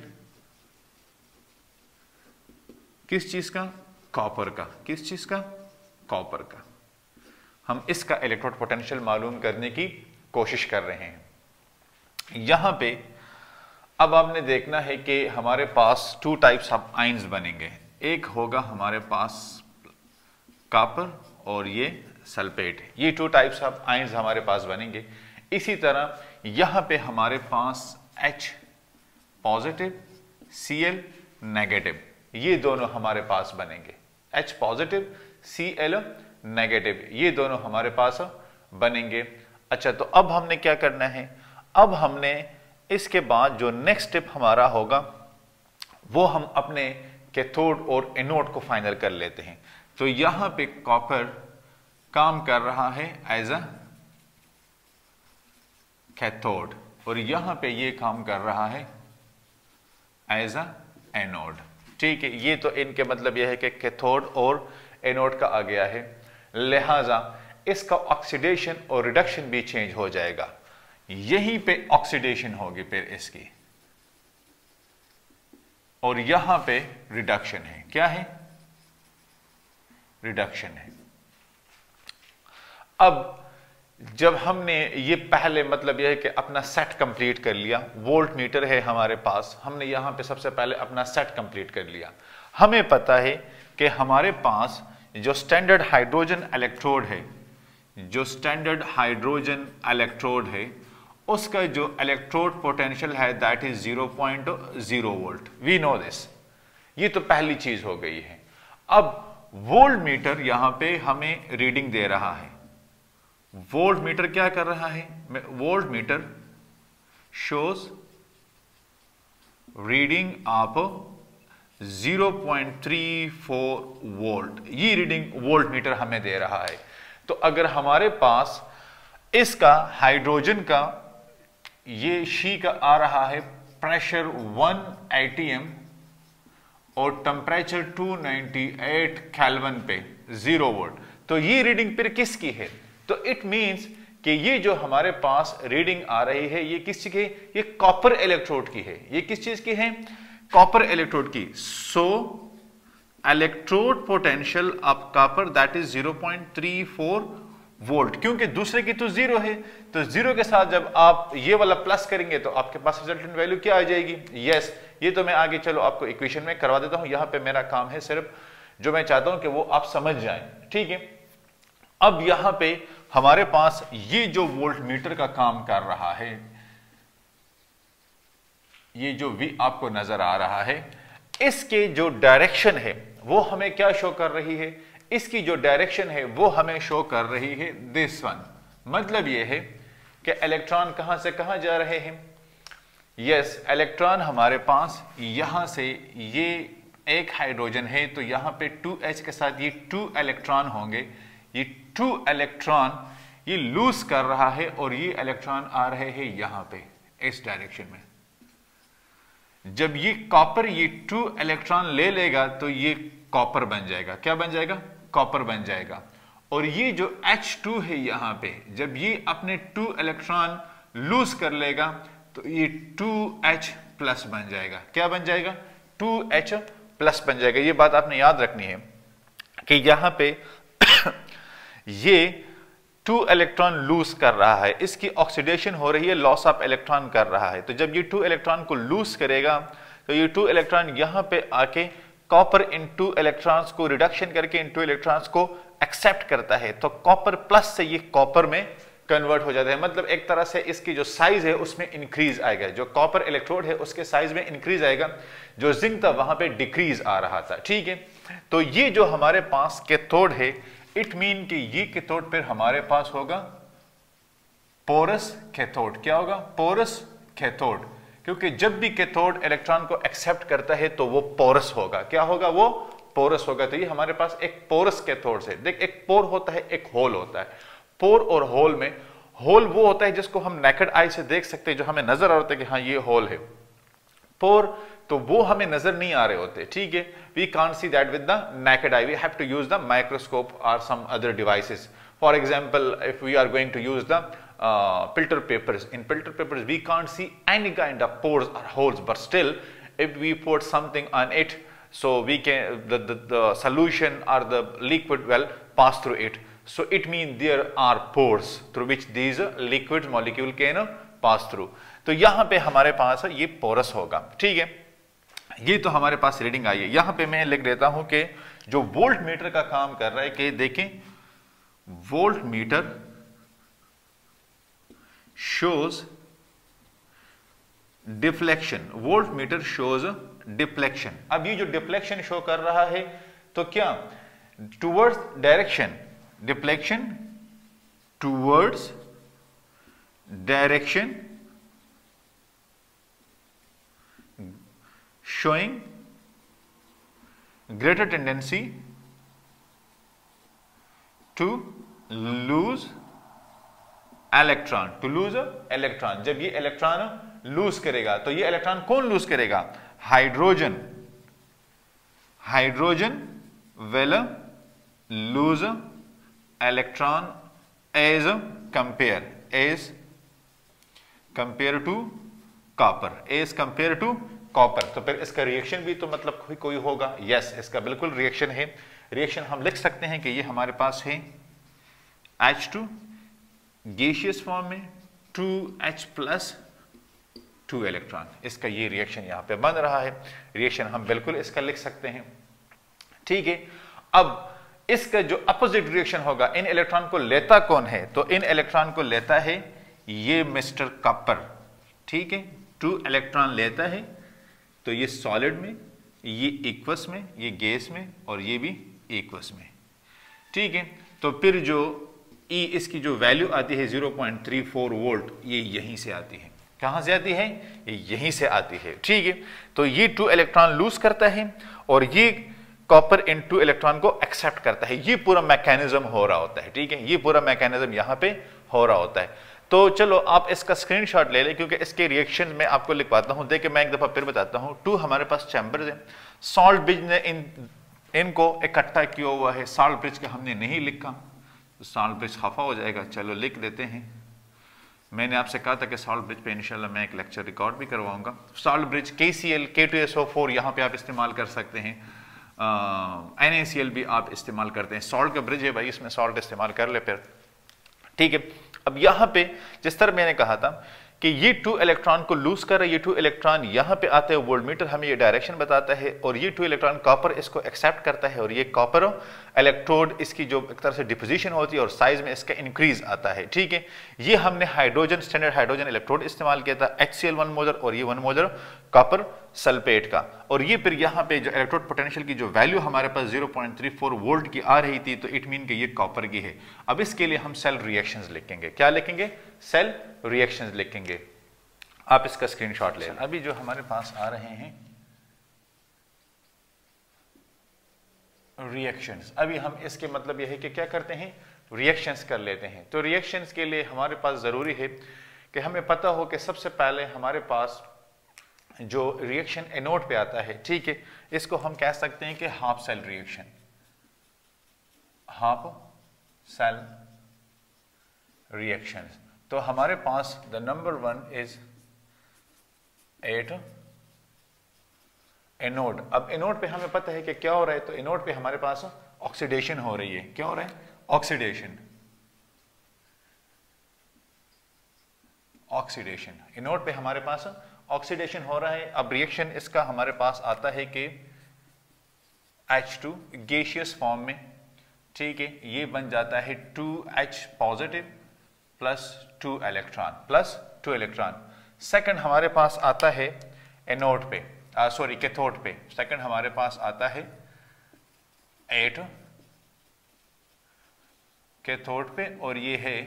किस चीज का, कॉपर का, किस चीज का, कॉपर का। हम इसका इलेक्ट्रोड पोटेंशियल मालूम करने की कोशिश कर रहे हैं। यहां पे अब आपने देखना है कि हमारे पास टू टाइप्स ऑफ आयंस बनेंगे, एक होगा हमारे पास कॉपर और ये सल्फेट, ये टू टाइप्स ऑफ आयंस हमारे पास बनेंगे। इसी तरह यहां पे हमारे पास H positive C L negative, ये दोनों हमारे पास बनेंगे, H positive C L negative, ये दोनों हमारे पास बनेंगे। अच्छा, तो अब हमने क्या करना है, अब हमने इसके बाद जो नेक्स्ट स्टेप हमारा होगा वो हम अपने कैथोड और एनोड को फाइनल कर लेते हैं। तो यहां पे कॉपर काम कर रहा है एज अ कैथोड और यहां पे ये काम कर रहा है एज अ एनोड, ठीक है। ये तो इनके मतलब यह है कि कैथोड और एनोड का आ गया है, लिहाजा इसका ऑक्सीडेशन और रिडक्शन भी चेंज हो जाएगा। यहीं पे ऑक्सीडेशन होगी फिर इसकी, और यहां पे रिडक्शन है, क्या है, रिडक्शन है। अब जब हमने ये पहले मतलब यह है कि अपना सेट कंप्लीट कर लिया, वोल्ट मीटर है हमारे पास, हमने यहां पे सबसे पहले अपना सेट कंप्लीट कर लिया। हमें पता है कि हमारे पास जो स्टैंडर्ड हाइड्रोजन इलेक्ट्रोड है, जो स्टैंडर्ड हाइड्रोजन इलेक्ट्रोड है उसका जो इलेक्ट्रोड पोटेंशियल है that is zero point zero volt, we know this, ये तो पहली चीज हो गई है। अब वोल्ट मीटर यहां पे हमें रीडिंग दे रहा है, वोल्ट मीटर क्या कर रहा है, voltmeter shows reading of zero point three four volt, ये रीडिंग वोल्ट मीटर हमें दे रहा है। तो अगर हमारे पास इसका हाइड्रोजन का ये शी का आ रहा है प्रेशर वन एटीएम और temperature two ninety eight kelvin पे जीरो वोल्ट, तो ये रीडिंग फिर किसकी है, तो इट मींस कि ये जो हमारे पास रीडिंग आ रही है ये किस चीज की, ये कॉपर इलेक्ट्रोड की है, ये किस चीज की है, कॉपर इलेक्ट्रोड की। So electrode potential of copper that is zero point three four volt, क्योंकि दूसरे की तो जीरो है, तो जीरो के साथ जब आप ये वाला प्लस करेंगे तो आपके पास रिजल्टेंट वैल्यू क्या आ जाएगी, यस, ये तो मैं आगे चलो आपको इक्वेशन में करवा देता हूं, यहां पे मेरा काम है सिर्फ जो मैं चाहता हूं कि वो आप समझ जाएं, ठीक है। अब यहां पे हमारे पास ये जो वोल्ट मीटर का काम कर रहा है, ये जो वी आपको नजर आ रहा है, इसके जो डायरेक्शन है वो हमें क्या शो कर रही है, इसकी जो डायरेक्शन है वो हमें शो कर रही है दिस वन, मतलब ये है कि इलेक्ट्रॉन कहां से कहां जा रहे हैं, यस, इलेक्ट्रॉन हमारे पास यहां से, ये एक हाइड्रोजन है तो यहां पे टू एच के साथ ये टू इलेक्ट्रॉन होंगे, ये टू इलेक्ट्रॉन ये लूज कर रहा है और ये इलेक्ट्रॉन आ रहे हैं यहां पे इस डायरेक्शन में। जब ये कॉपर ये टू इलेक्ट्रॉन ले लेगा तो ये कॉपर बन जाएगा। क्या बन जाएगा? कॉपर बन जाएगा। और ये जो एच टू है यहां पे, जब ये अपने टू इलेक्ट्रॉन लूज कर लेगा तो ये टू एच प्लस बन जाएगा। क्या बन जाएगा? टू एच प्लस बन जाएगा। ये बात आपने याद रखनी है कि यहां पे ये टू इलेक्ट्रॉन लूज कर रहा है, इसकी ऑक्सीडेशन हो रही है, लॉस ऑफ इलेक्ट्रॉन कर रहा है। तो जब ये टू इलेक्ट्रॉन को लूज करेगा तो ये टू इलेक्ट्रॉन यहां पे आके कॉपर इन टू इलेक्ट्रॉन्स को रिडक्शन करके इन टू इलेक्ट्रॉन्स को एक्सेप्ट करता है। तो कॉपर प्लस से ये कॉपर में कन्वर्ट हो जाता है। मतलब एक तरह से इसकी जो साइज है उसमें इंक्रीज आएगा। जो कॉपर इलेक्ट्रोड है उसके साइज में इंक्रीज आएगा, जो जिंक था वहां पे डिक्रीज आ रहा था। ठीक है, तो ये जो हमारे पास कैथोड है, इट मीन कि ये कैथोड फिर हमारे पास होगा पोरस कैथोड। क्या होगा? Porous cathode. क्योंकि जब भी कैथोड इलेक्ट्रॉन को एक्सेप्ट करता है तो वो पोरस होगा। क्या होगा? वो पोरस होगा। तो ये हमारे पास एक पोरस कैथोड है। देख, एक पोर होता है, एक होल होता है। पोर और होल में, होल वो होता है जिसको हम नेकेड आई से देख सकते हैं, जो हमें नजर आ रहा है कि हाँ ये होल है। पोर तो वो हमें नजर नहीं आ रहे होते। ठीक है, we can't see that with the naked eye, we have to use the microscope और some other devices. For example, if we are going to use the filter papers, in filter papers we can't see any kind of pores or holes, but still if we put something on it, so we can the, the, the solution or the liquid will pass through it. So it means there are pores through which these liquid molecule can pass through. तो यहाँ पे हमारे पास ये porous होगा। ठीक है, ये तो हमारे पास रीडिंग आई है। यहाँ पे मैं लिख देता हूं कि जो वोल्ट मीटर का काम कर रहा है, कि देखें voltmeter shows deflection, voltmeter shows deflection। अब ये जो deflection शो कर रहा है तो क्या towards direction, deflection towards direction showing greater tendency to lose electron, to lose electron. जब ये इलेक्ट्रॉन लूज करेगा तो ये इलेक्ट्रॉन कौन लूज करेगा? Hydrogen. Hydrogen will lose electron as compare as compare to copper, as compare to copper. तो फिर इसका रिएक्शन भी तो मतलब कोई कोई होगा। यस, इसका बिल्कुल रिएक्शन है। रिएक्शन हम लिख सकते हैं कि ये हमारे पास है एच टू गैसियस फॉर्म में two H plus two electron. इसका ये रिएक्शन यहां पे बन रहा है। रिएक्शन हम बिल्कुल इसका लिख सकते हैं। ठीक है, अब इसका जो अपोजिट रिएक्शन होगा, इन इलेक्ट्रॉन को लेता कौन है? तो इन इलेक्ट्रॉन को लेता है ये मिस्टर कॉपर। ठीक है, टू इलेक्ट्रॉन लेता है तो ये सॉलिड में, ये इक्वस में, ये गैस में और ये भी इक्वस में। ठीक है, तो फिर जो ई e इसकी जो वैल्यू आती है zero point three four volt, ये यहीं से आती है। कहां से आती है? ये यहीं से आती है। ठीक है, तो ये टू इलेक्ट्रॉन लूज करता है और ये कॉपर इन टू इलेक्ट्रॉन को एक्सेप्ट करता है। ये पूरा मैकेनिज्म हो रहा होता है। ठीक है, ये पूरा मैकेनिज्म यहां पे हो रहा होता है। तो चलो आप इसका स्क्रीनशॉट ले लें, क्योंकि इसके रिएक्शन में आपको लिखवाता हूं। देखिए मैं एक दफा फिर बताता हूं। टू हमारे पास चैम्बर्स है। सॉल्ट ब्रिज ने इन इनको इकट्ठा किया हुआ है। सॉल्ट ब्रिज का हमने नहीं लिखा तो सॉल्ट ब्रिज खफा हो जाएगा। चलो लिख देते हैं। मैंने आपसे कहा था कि सॉल्ट ब्रिज पे इंशाल्लाह मैं एक लेक्चर रिकॉर्ड भी करवाऊंगा। Salt bridge K C L K two S O four यहाँ पे आप इस्तेमाल कर सकते हैं। एन ए सी एल भी आप इस्तेमाल करते हैं। सॉल्ट का ब्रिज है भाई, इसमें सॉल्ट इस्तेमाल कर ले फिर। ठीक है, अब यहाँ पे जिस तरह मैंने कहा था कि ये टू इलेक्ट्रॉन को लूज कर रहा है, ये टू इलेक्ट्रॉन यहाँ पे आते हैं। वोल्टमीटर हमें ये डायरेक्शन बताता है और ये टू इलेक्ट्रॉन कॉपर इसको एक्सेप्ट करता है और ये कॉपर इलेक्ट्रोड इसकी जो एक तरह से डिपोजिशन होती है और साइज में इसका इंक्रीज आता है। ठीक है, ये हमने हाइड्रोजन स्टैंडर्ड हाइड्रोजन इलेक्ट्रोड इस्तेमाल किया था, H C L one molar और ये वन मोलर कॉपर सल्फेट का। और ये फिर यहाँ पे जो इलेक्ट्रोड पोटेंशियल की जो वैल्यू हमारे पास zero point three four volt की आ रही थी, तो इट मीन कि ये कॉपर की है। अब इसके लिए हम सेल रिएक्शंस लिखेंगे। क्या लिखेंगे? सेल रिएक्शंस लिखेंगे। आप इसका स्क्रीनशॉट लें। अभी जो हमारे पास आ रहे हैं रिएक्शंस, अभी हम इसके मतलब यह है कि क्या करते हैं? रिएक्शंस कर लेते हैं। तो रिएक्शंस के लिए हमारे पास जरूरी है कि हमें पता हो कि सबसे पहले हमारे पास जो रिएक्शन एनोड पे आता है, ठीक है, इसको हम कह सकते हैं कि half cell reaction, half cell reactions. तो हमारे पास the number one is at anode. अब एनोड पे हमें पता है कि क्या हो रहा है, तो एनोड पे हमारे पास ऑक्सीडेशन हो रही है। क्या हो रहा है? ऑक्सीडेशन, ऑक्सीडेशन एनोड पे हमारे पास ऑक्सीडेशन हो रहा है। अब रिएक्शन इसका हमारे पास आता है कि एच टू गैसियस फॉर्म में, ठीक है, ये बन जाता है two H positive plus two electron, plus two electron. Second हमारे पास आता है एनोड पे, सॉरी कैथोड पे, सेकंड हमारे पास आता है एट कैथोड पे, और ये है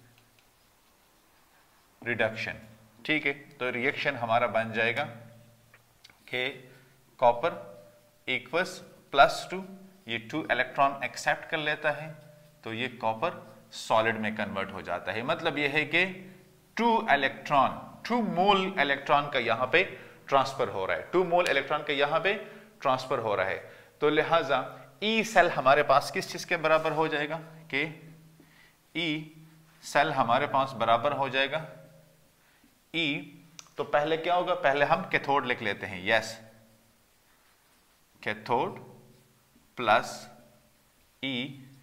रिडक्शन, ठीक है। तो रिएक्शन हमारा बन जाएगा कि कॉपर इक्वस प्लस टू, ये टू इलेक्ट्रॉन एक्सेप्ट कर लेता है, तो ये कॉपर सॉलिड में कन्वर्ट हो जाता है। मतलब ये है कि two electron, two mole electron का यहां पे ट्रांसफर हो रहा है, टू मोल इलेक्ट्रॉन का यहां पे ट्रांसफर हो रहा है। तो लिहाजा ई सेल हमारे पास किस चीज के बराबर हो जाएगा कि ई सेल हमारे पास बराबर हो जाएगा ई, तो पहले क्या होगा, पहले हम कैथोड लिख लेते हैं, yes, cathode plus E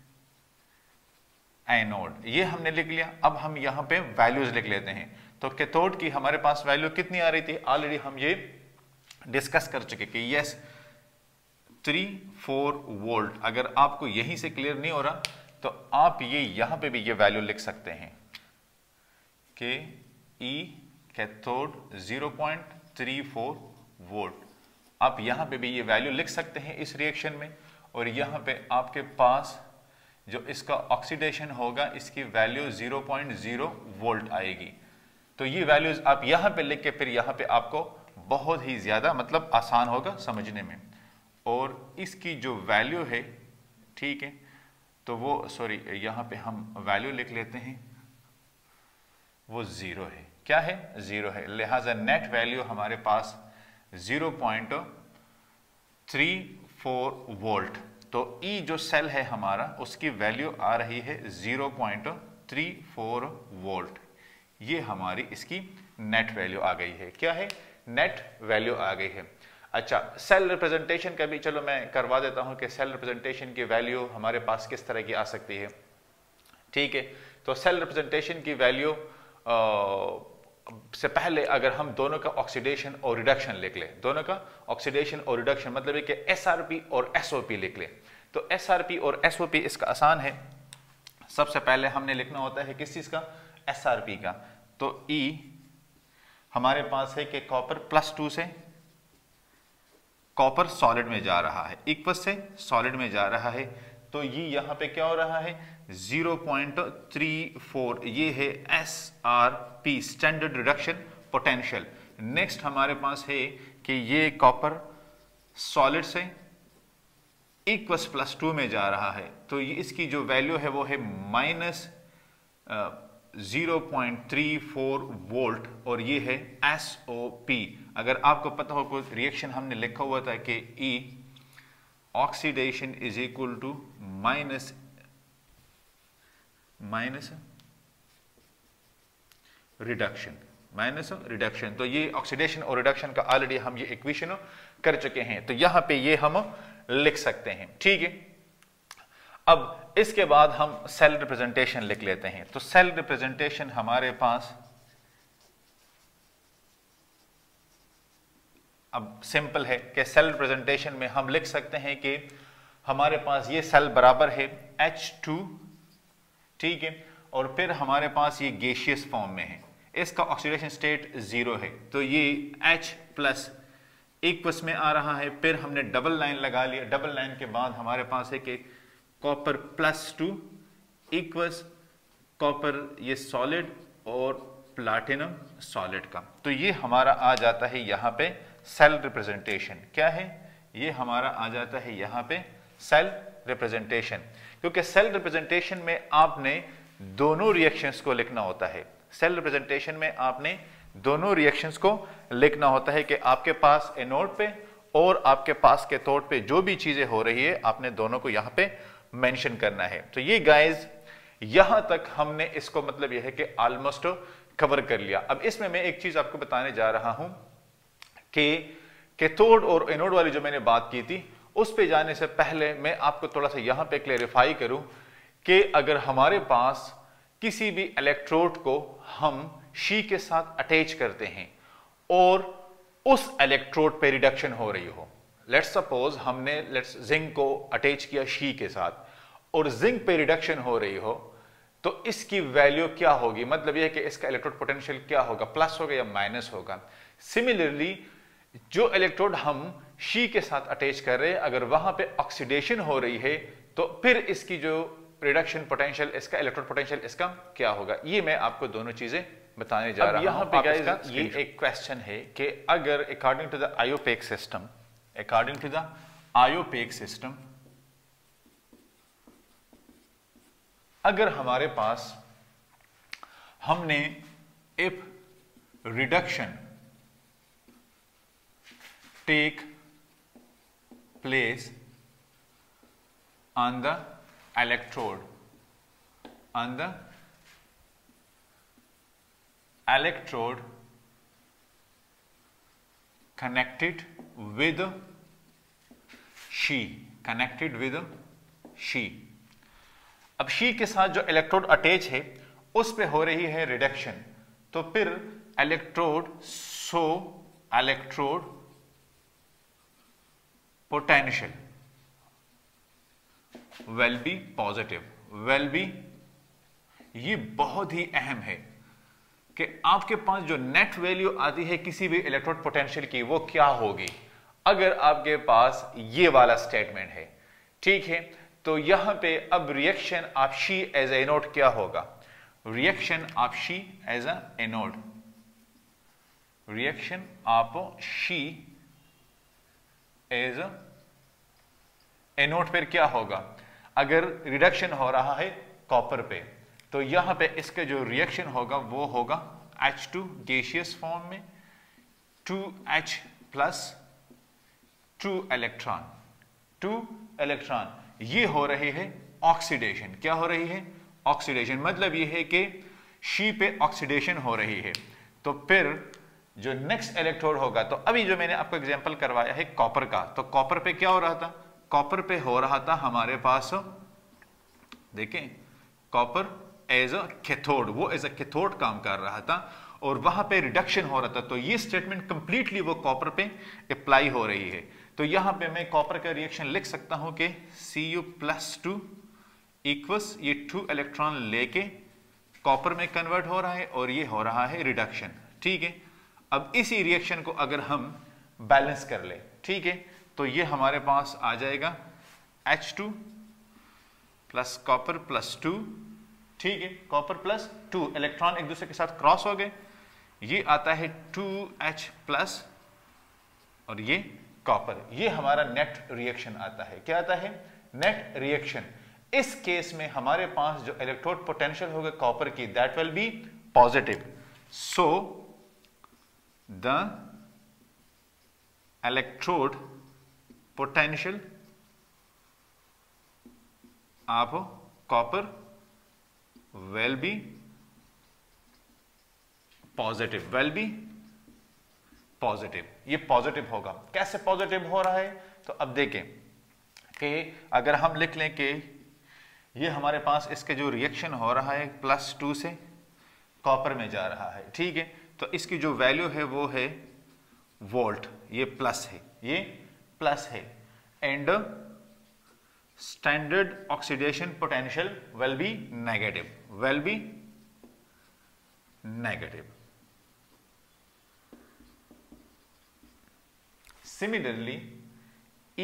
anode, ये हमने लिख लिया। अब हम यहां पे वैल्यूज लिख लेते हैं। तो कैथोड की हमारे पास वैल्यू कितनी आ रही थी, ऑलरेडी हम ये डिस्कस कर चुके कि यस थ्री फोर वोल्ट। अगर आपको यहीं से क्लियर नहीं हो रहा तो आप ये यहां पे भी ये वैल्यू लिख सकते हैं कि E cathode zero point three four volt. आप यहां पे भी ये वैल्यू लिख सकते हैं इस रिएक्शन में, और यहां पे आपके पास जो इसका ऑक्सीडेशन होगा इसकी value zero point zero volt आएगी। तो ये वैल्यूज आप यहां पे लिख के फिर यहां पे आपको बहुत ही ज्यादा मतलब आसान होगा समझने में। और इसकी जो वैल्यू है, ठीक है, तो वो सॉरी यहां पे हम वैल्यू लिख लेते हैं, वो जीरो है। क्या है? जीरो है। लिहाजा नेट वैल्यू हमारे पास zero point three four volt. तो ई जो सेल है हमारा उसकी वैल्यू आ रही है zero point three four volt. ये हमारी इसकी नेट वैल्यू आ गई है। क्या है? नेट वैल्यू आ गई है। अच्छा, सेल रिप्रेजेंटेशन का भी चलो मैं करवा देता हूं कि सेल रिप्रेजेंटेशन की वैल्यू हमारे पास किस तरह की आ सकती है। ठीक है, तो सेल रिप्रेजेंटेशन की वैल्यू से पहले अगर हम दोनों का ऑक्सीडेशन और रिडक्शन लिख लें, दोनों का ऑक्सीडेशन और रिडक्शन मतलब है कि एसआरपी और एसओपी लिख लें। तो एसआरपी और एसओपी इसका आसान है। सबसे पहले हमने लिखना होता है किस चीज का? एसआरपी का। तो ई हमारे पास है कि कॉपर प्लस टू से कॉपर सॉलिड में जा रहा है, इक्वस से सॉलिड में जा रहा है। तो ये यहां पे क्या हो रहा है? Zero point three four. ये है S R P, standard reduction potential. Next हमारे पास है कि ये कॉपर सॉलिड से इक्वस प्लस टू में जा रहा है। तो ये इसकी जो वैल्यू है वो है minus zero point three four volt, और ये है एस ओ पी। अगर आपको पता हो कोई रिएक्शन हमने लिखा हुआ था कि E oxidation is equal to minus minus reduction, minus reduction. तो ये ऑक्सीडेशन और रिडक्शन का ऑलरेडी हम ये इक्वेशन कर चुके हैं, तो यहां पे ये हम लिख सकते हैं। ठीक है, अब इसके बाद हम सेल रिप्रेजेंटेशन लिख लेते हैं। तो सेल रिप्रेजेंटेशन हमारे पास अब सिंपल है कि सेल रिप्रेजेंटेशन में हम लिख सकते हैं कि हमारे पास ये सेल बराबर है एच टू, ठीक है, और फिर हमारे पास ये गैसियस फॉर्म में है, इसका ऑक्सीडेशन स्टेट जीरो है। तो ये H प्लस इक्वस में आ रहा है। फिर हमने डबल लाइन लगा लिया। डबल लाइन के बाद हमारे पास है कि copper plus two aqueous copper ये सॉलिड और प्लाटिनम सॉलिड का। तो ये हमारा आ जाता है यहाँ पे सेल रिप्रेजेंटेशन। क्या है? ये हमारा आ जाता है यहाँ पे सेल रिप्रेजेंटेशन, क्योंकि सेल रिप्रेजेंटेशन में आपने दोनों रिएक्शंस को लिखना होता है। सेल रिप्रेजेंटेशन में आपने दोनों रिएक्शंस को लिखना होता है कि आपके पास एनोड पे और आपके पास कैथोड पे जो भी चीजें हो रही है आपने दोनों को यहां पे मेंशन करना है। तो ये गाइज यहां तक हमने इसको मतलब यह है कि ऑलमोस्ट कवर कर लिया। अब इसमें मैं एक चीज आपको बताने जा रहा हूं कि कैथोड और एनोड वाली जो मैंने बात की थी उस पे जाने से पहले मैं आपको थोड़ा सा यहां पे क्लेरिफाई करूं कि अगर हमारे पास किसी भी इलेक्ट्रोड को हम शी के साथ अटैच करते हैं और उस इलेक्ट्रोड पे रिडक्शन हो रही हो, लेट्स सपोज हमने लेट्स जिंक को अटैच किया शी के साथ और जिंक पे रिडक्शन हो रही हो, तो इसकी वैल्यू क्या होगी, मतलब यह कि इसका इलेक्ट्रोड पोटेंशियल क्या होगा, प्लस होगा या माइनस होगा। सिमिलरली जो इलेक्ट्रोड हम शी के साथ अटैच कर रहे हैं अगर वहां पे ऑक्सीडेशन हो रही है तो फिर इसकी जो रिडक्शन पोटेंशियल, इसका इलेक्ट्रोड पोटेंशियल इसका क्या होगा, ये मैं आपको दोनों चीजें बताने जा रहा हूं। यहां पे गाइस ये एक क्वेश्चन है कि अगर according to the IUPAC system, according to the IUPAC system अगर हमारे पास हमने if reduction take place on the electrode on the electrode connected with she, connected with she। अब she के साथ जो इलेक्ट्रोड अटैच है उस पे हो रही है रिडक्शन, तो फिर electrode so electrode potential will be positive, will be ये बहुत ही अहम है कि आपके पास जो नेट वैल्यू आती है किसी भी इलेक्ट्रोड पोटेंशियल की वो क्या होगी अगर आपके पास ये वाला स्टेटमेंट है, ठीक है। तो यहां पे अब reaction of SHE as a anode क्या होगा, reaction of SHE as a anode, reaction of SHE as a anode पर क्या होगा, अगर रिडक्शन हो रहा है कॉपर पे तो यहां पे इसका जो रिएक्शन होगा वो होगा एच टू गैसियस फॉर्म में two H plus two electron, two electron, ये हो रही है ऑक्सीडेशन। क्या हो रही है, ऑक्सीडेशन, मतलब ये है कि शी पे ऑक्सीडेशन हो रही है। तो फिर जो नेक्स्ट इलेक्ट्रोड होगा, तो अभी जो मैंने आपको एग्जांपल करवाया है कॉपर का, तो कॉपर पे क्या हो रहा था, कॉपर पे हो रहा था हमारे पास, देखें कॉपर एज अ कैथोड, वो एज अ कैथोड काम कर रहा था और वहां पे रिडक्शन हो रहा था। तो ये स्टेटमेंट कंप्लीटली वो कॉपर पे अप्लाई हो रही है। तो यहां पे मैं कॉपर का रिएक्शन लिख सकता हूं कि C U plus two aqueous ये टू इलेक्ट्रॉन लेके कॉपर में कन्वर्ट हो रहा है और ये हो रहा है रिडक्शन, ठीक है। अब इसी रिएक्शन को अगर हम बैलेंस कर ले, ठीक है, तो ये हमारे पास आ जाएगा H two plus copper plus two, ठीक है, कॉपर प्लस टू, इलेक्ट्रॉन एक दूसरे के साथ क्रॉस हो गए, ये आता है टू एच प्लस और ये कॉपर, ये हमारा नेट रिएक्शन आता है। क्या आता है, नेट रिएक्शन। इस केस में हमारे पास जो इलेक्ट्रोड पोटेंशियल होगा कॉपर की, that will be positive. So the electrode potential of copper will be positive, will be positive, ये पॉजिटिव होगा। कैसे पॉजिटिव हो रहा है, तो अब देखें कि अगर हम लिख लें कि ये हमारे पास इसके जो रिएक्शन हो रहा है प्लस टू से कॉपर में जा रहा है, ठीक है, तो इसकी जो वैल्यू है वो है वोल्ट, ये प्लस है, ये प्लस है, and standard oxidation potential will be negative, will be negative. Similarly, E,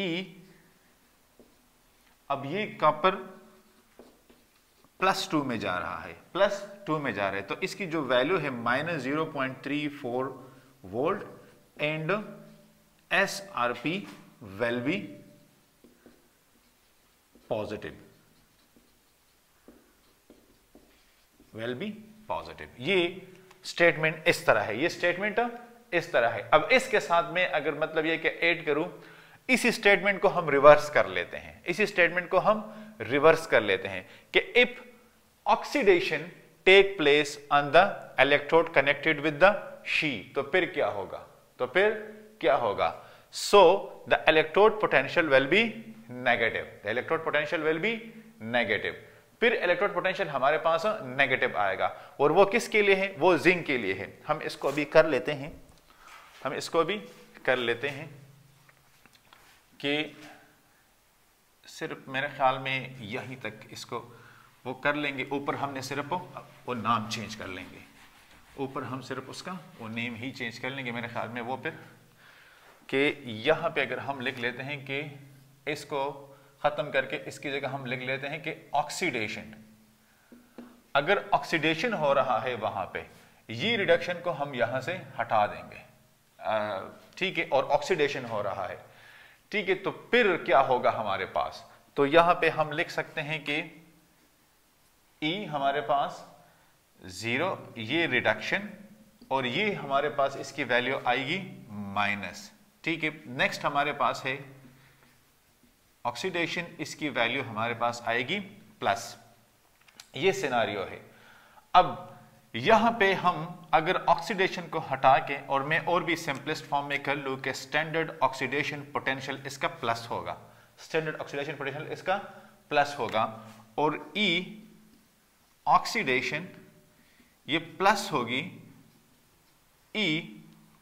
अब ये कॉपर प्लस टू में जा रहा है, प्लस टू में जा रहा है, तो इसकी जो वैल्यू है minus zero point three four volt and S R P will be positive, will be positive. ये स्टेटमेंट इस तरह है, ये स्टेटमेंट इस तरह है। अब इसके साथ में अगर मतलब ये कि ऐड करूं, इसी स्टेटमेंट को हम रिवर्स कर लेते हैं, इसी स्टेटमेंट को हम रिवर्स कर लेते हैं कि if oxidation take place on the electrode connected with the SHE, तो फिर क्या होगा, तो फिर क्या होगा? So the electrode potential will be negative, the electrode potential will be negative. फिर इलेक्ट्रोड पोटेंशियल हमारे पास नेगेटिव आएगा, और वो किसके लिए है? वो जिंक के लिए है। हम इसको अभी कर लेते हैं, हम इसको भी कर लेते हैं कि सिर्फ मेरे ख्याल में यहीं तक इसको वो कर लेंगे। ऊपर हमने सिर्फ वो नाम चेंज कर लेंगे, ऊपर हम सिर्फ उसका वो नेम ही चेंज कर लेंगे मेरे ख्याल में वो फिर कि यहाँ पे अगर हम लिख लेते हैं कि इसको खत्म करके इसकी जगह हम लिख लेते हैं कि ऑक्सीडेशन, अगर ऑक्सीडेशन हो रहा है वहां पे, ये रिडक्शन को हम यहां से हटा देंगे, ठीक है, और ऑक्सीडेशन हो रहा है, ठीक है, तो फिर क्या होगा हमारे पास? तो यहां पे हम लिख सकते हैं कि ई हमारे पास जीरो, ये रिडक्शन, और ये हमारे पास इसकी वैल्यू आएगी माइनस, ठीक है। नेक्स्ट हमारे पास है ऑक्सीडेशन, इसकी वैल्यू हमारे पास आएगी प्लस। ये सिनारियो है। अब यहां पे हम अगर ऑक्सीडेशन को हटा के, और मैं और भी सिंपलेस्ट फॉर्म में कर लूं कि स्टैंडर्ड ऑक्सीडेशन पोटेंशियल इसका प्लस होगा, स्टैंडर्ड ऑक्सीडेशन पोटेंशियल इसका प्लस होगा, और ई ऑक्सीडेशन ये प्लस होगी, ई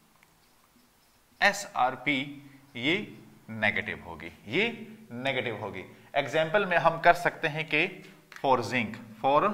एस आर पी ये नेगेटिव होगी, ये नेगेटिव होगी। एग्जाम्पल में हम कर सकते हैं कि for zinc, for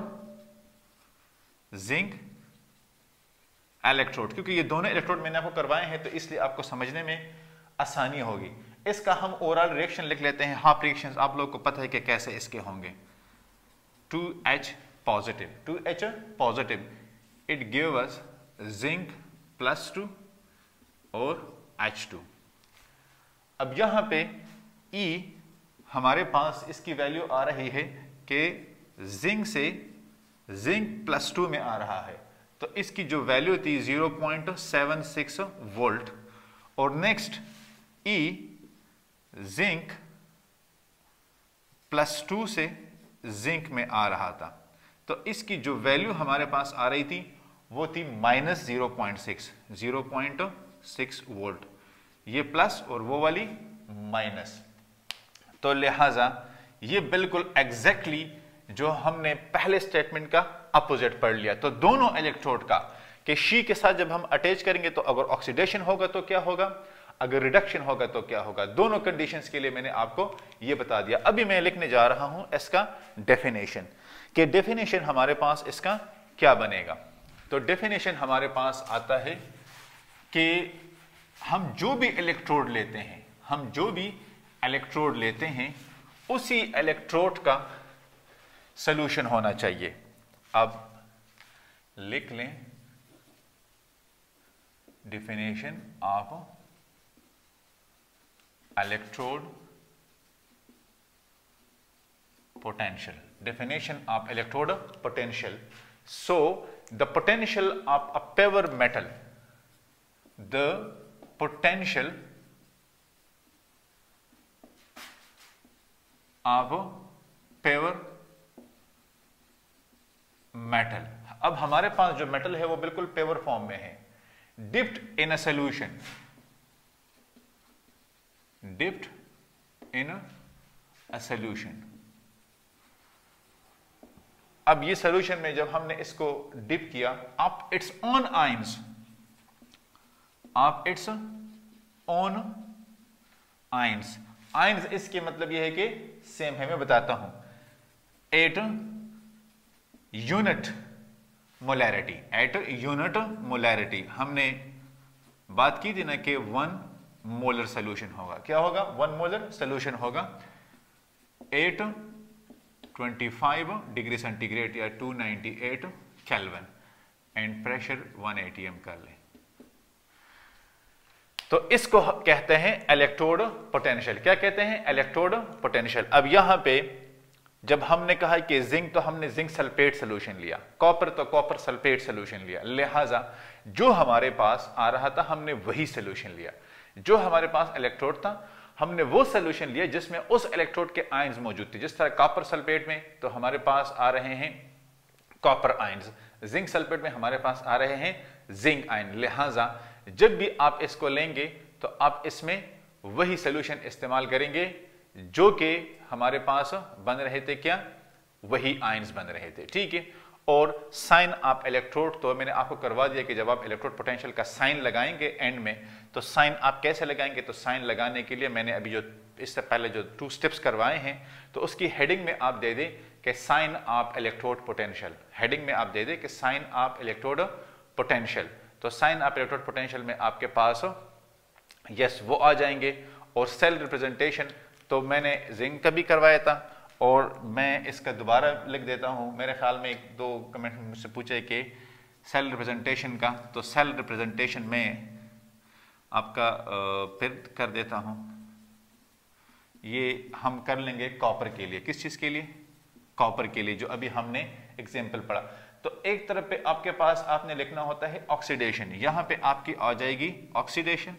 zinc electrode, क्योंकि ये दोनों इलेक्ट्रोड मैंने आपको करवाए हैं तो इसलिए आपको समझने में आसानी होगी। इसका हम ओवरऑल रिएक्शन लिख लेते हैं। हाफ रिएक्शंस आप लोगों को पता है कि कैसे इसके होंगे। Two H positive, two H positive, it give us zinc plus two और एच टू। अब यहां पे E हमारे पास इसकी वैल्यू आ रही है कि जिंक से जिंक प्लस टू में आ रहा है, तो इसकी जो वैल्यू थी zero point seven six volt, और next E zinc plus two से जिंक में आ रहा था, तो इसकी जो वैल्यू हमारे पास आ रही थी वो थी minus zero point six, zero point six volt, ये प्लस और वो वाली माइनस। तो लिहाजा ये बिल्कुल एग्जैक्टली जो हमने पहले स्टेटमेंट का अपोजिट पढ़ लिया। तो दोनों इलेक्ट्रोड का कि शी के साथ जब हम अटैच करेंगे तो अगर ऑक्सीडेशन होगा तो क्या होगा, अगर रिडक्शन होगा तो क्या होगा, दोनों कंडीशंस के लिए मैंने आपको ये बता दिया। अभी मैं लिखने जा रहा हूं इसका डेफिनेशन, कि डेफिनेशन हमारे पास इसका क्या बनेगा। तो डेफिनेशन हमारे पास आता है कि हम जो भी इलेक्ट्रोड लेते हैं, हम जो भी इलेक्ट्रोड लेते हैं उसी इलेक्ट्रोड का सॉल्यूशन होना चाहिए। अब लिख लें definition of electrode potential, definition of electrode potential. So the potential of a pure metal, the potential of pure metal, अब हमारे पास जो मेटल है वो बिल्कुल प्योर फॉर्म में है, dipped in a solution, dipped in a solution। अब ये सॉल्यूशन में जब हमने इसको डिप किया, आप इट्स ऑन आयंस, आप इट्स ऑन आयंस, आयंस इसके मतलब ये है कि सेम है, मैं बताता हूं, at unit molarity, at unit molarity हमने बात की थी ना कि वन मोलर सॉल्यूशन होगा, क्या होगा, वन मोलर सॉल्यूशन होगा एट पच्चीस डिग्री सेंटीग्रेड या two ninety eight Kelvin and pressure one ATM कर लें, तो इसको कहते हैं इलेक्ट्रोड पोटेंशियल। क्या कहते हैं, इलेक्ट्रोड पोटेंशियल। अब यहां पे जब हमने कहा कि जिंक, तो हमने जिंक सल्फेट सोल्यूशन लिया, कॉपर तो कॉपर सल्फेट सोल्यूशन लिया, लिहाजा जो हमारे पास आ रहा था हमने वही सोल्यूशन लिया। जो हमारे पास इलेक्ट्रोड था हमने वो सोल्यूशन लिया जिसमें उस इलेक्ट्रोड के आयंस मौजूद थे। जिस तरह कॉपर सल्फेट में तो हमारे पास आ रहे हैं कॉपर आयंस, जिंक सल्फेट में हमारे पास आ रहे हैं जिंक आयन। लिहाजा जब भी आप इसको लेंगे तो आप इसमें वही सोल्यूशन इस्तेमाल करेंगे जो कि हमारे पास बन रहे थे, क्या वही आयंस बन रहे थे, ठीक है। और साइन आप इलेक्ट्रोड, तो मैंने आपको करवा दिया कि जब आप इलेक्ट्रोड पोटेंशियल का साइन लगाएंगे एंड में, तो साइन आप कैसे लगाएंगे, तो साइन लगाने के लिए मैंने अभी जो इससे पहले जो टू स्टेप्स करवाए हैं, तो उसकी हेडिंग में आप दे दें कि sign of electrode potential, heading में आप दे दें कि साइन ऑफ इलेक्ट्रोड पोटेंशियल। तो साइन ऑफ इलेक्ट्रोड पोटेंशियल में आपके पास यस वो आ जाएंगे। और सेल रिप्रेजेंटेशन तो मैंने जिंक का भी करवाया था, और मैं इसका दोबारा लिख देता हूं। मेरे ख्याल में एक दो कमेंट मुझसे पूछे कि सेल रिप्रेजेंटेशन का, तो सेल रिप्रेजेंटेशन में आपका आ, फिर कर देता हूं। ये हम कर लेंगे कॉपर के लिए। किस चीज के लिए? कॉपर के लिए, जो अभी हमने एग्जाम्पल पढ़ा। तो एक तरफ पे आपके पास आपने लिखना होता है ऑक्सीडेशन, यहां पे आपकी आ जाएगी ऑक्सीडेशन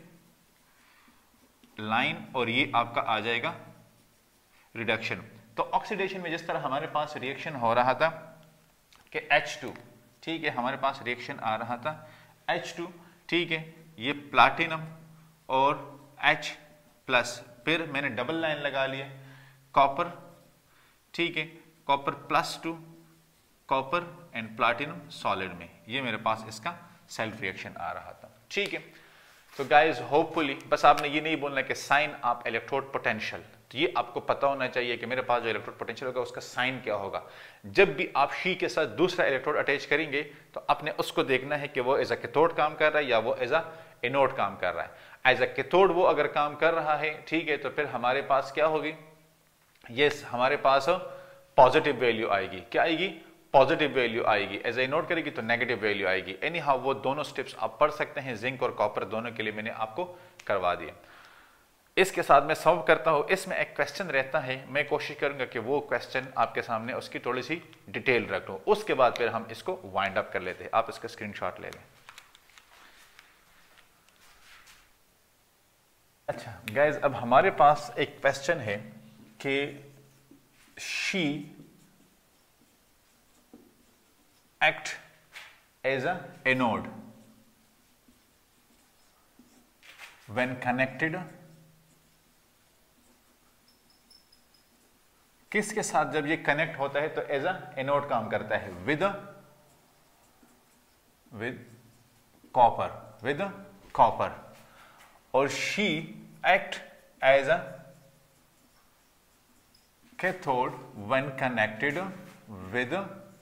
लाइन, और ये आपका आ जाएगा रिडक्शन। तो ऑक्सीडेशन में जिस तरह हमारे पास रिएक्शन हो रहा था कि एच टू, ठीक है, हमारे पास रिएक्शन आ रहा था एच टू, ठीक है, ये प्लाटिनम और H प्लस, फिर मैंने डबल लाइन लगा लिया कॉपर, ठीक है, copper plus two copper and platinum solid में, ये मेरे पास इसका सेल्फ रिएक्शन आ रहा था, ठीक है। तो गाइज होपफुली बस आपने ये नहीं बोलना कि साइन ऑफ इलेक्ट्रोड पोटेंशियल, तो ये आपको पता होना चाहिए कि मेरे पास जो इलेक्ट्रोड पोटेंशियल होगा उसका साइन क्या होगा। जब भी आप शी के साथ दूसरा इलेक्ट्रोड अटैच करेंगे तो आपने उसको देखना है कि वो एज अ कैथोड काम कर रहा है या वो एज अ एनोड काम कर रहा है। एज अ कैथोड वो अगर काम कर रहा है, ठीक है, तो फिर हमारे पास क्या होगी, यस हमारे पास पॉजिटिव वैल्यू आएगी। क्या आएगी? पॉजिटिव वैल्यू आएगी। एज ए नोट करेगी तो नेगेटिव वैल्यू आएगी। एनी हाउ वो दोनों स्टेप्स आप पढ़ सकते हैं, जिंक और कॉपर दोनों के लिए मैंने आपको करवा दिया। इसके साथ मैं सॉल्व करता हूं। इसमें एक क्वेश्चन रहता है, मैं कोशिश करूंगा कि वो क्वेश्चन आपके सामने उसकी थोड़ी सी डिटेल रख लूं, उसके बाद फिर हम इसको वाइंड अप कर लेते हैं। आप इसका स्क्रीनशॉट ले लें। अच्छा गाइज, अब हमारे पास एक क्वेश्चन है कि SHE act as a anode when connected, किसके साथ जब ये कनेक्ट होता है तो एज अ एनोड काम करता है, with with copper, with copper. और SHE act as a cathode when connected with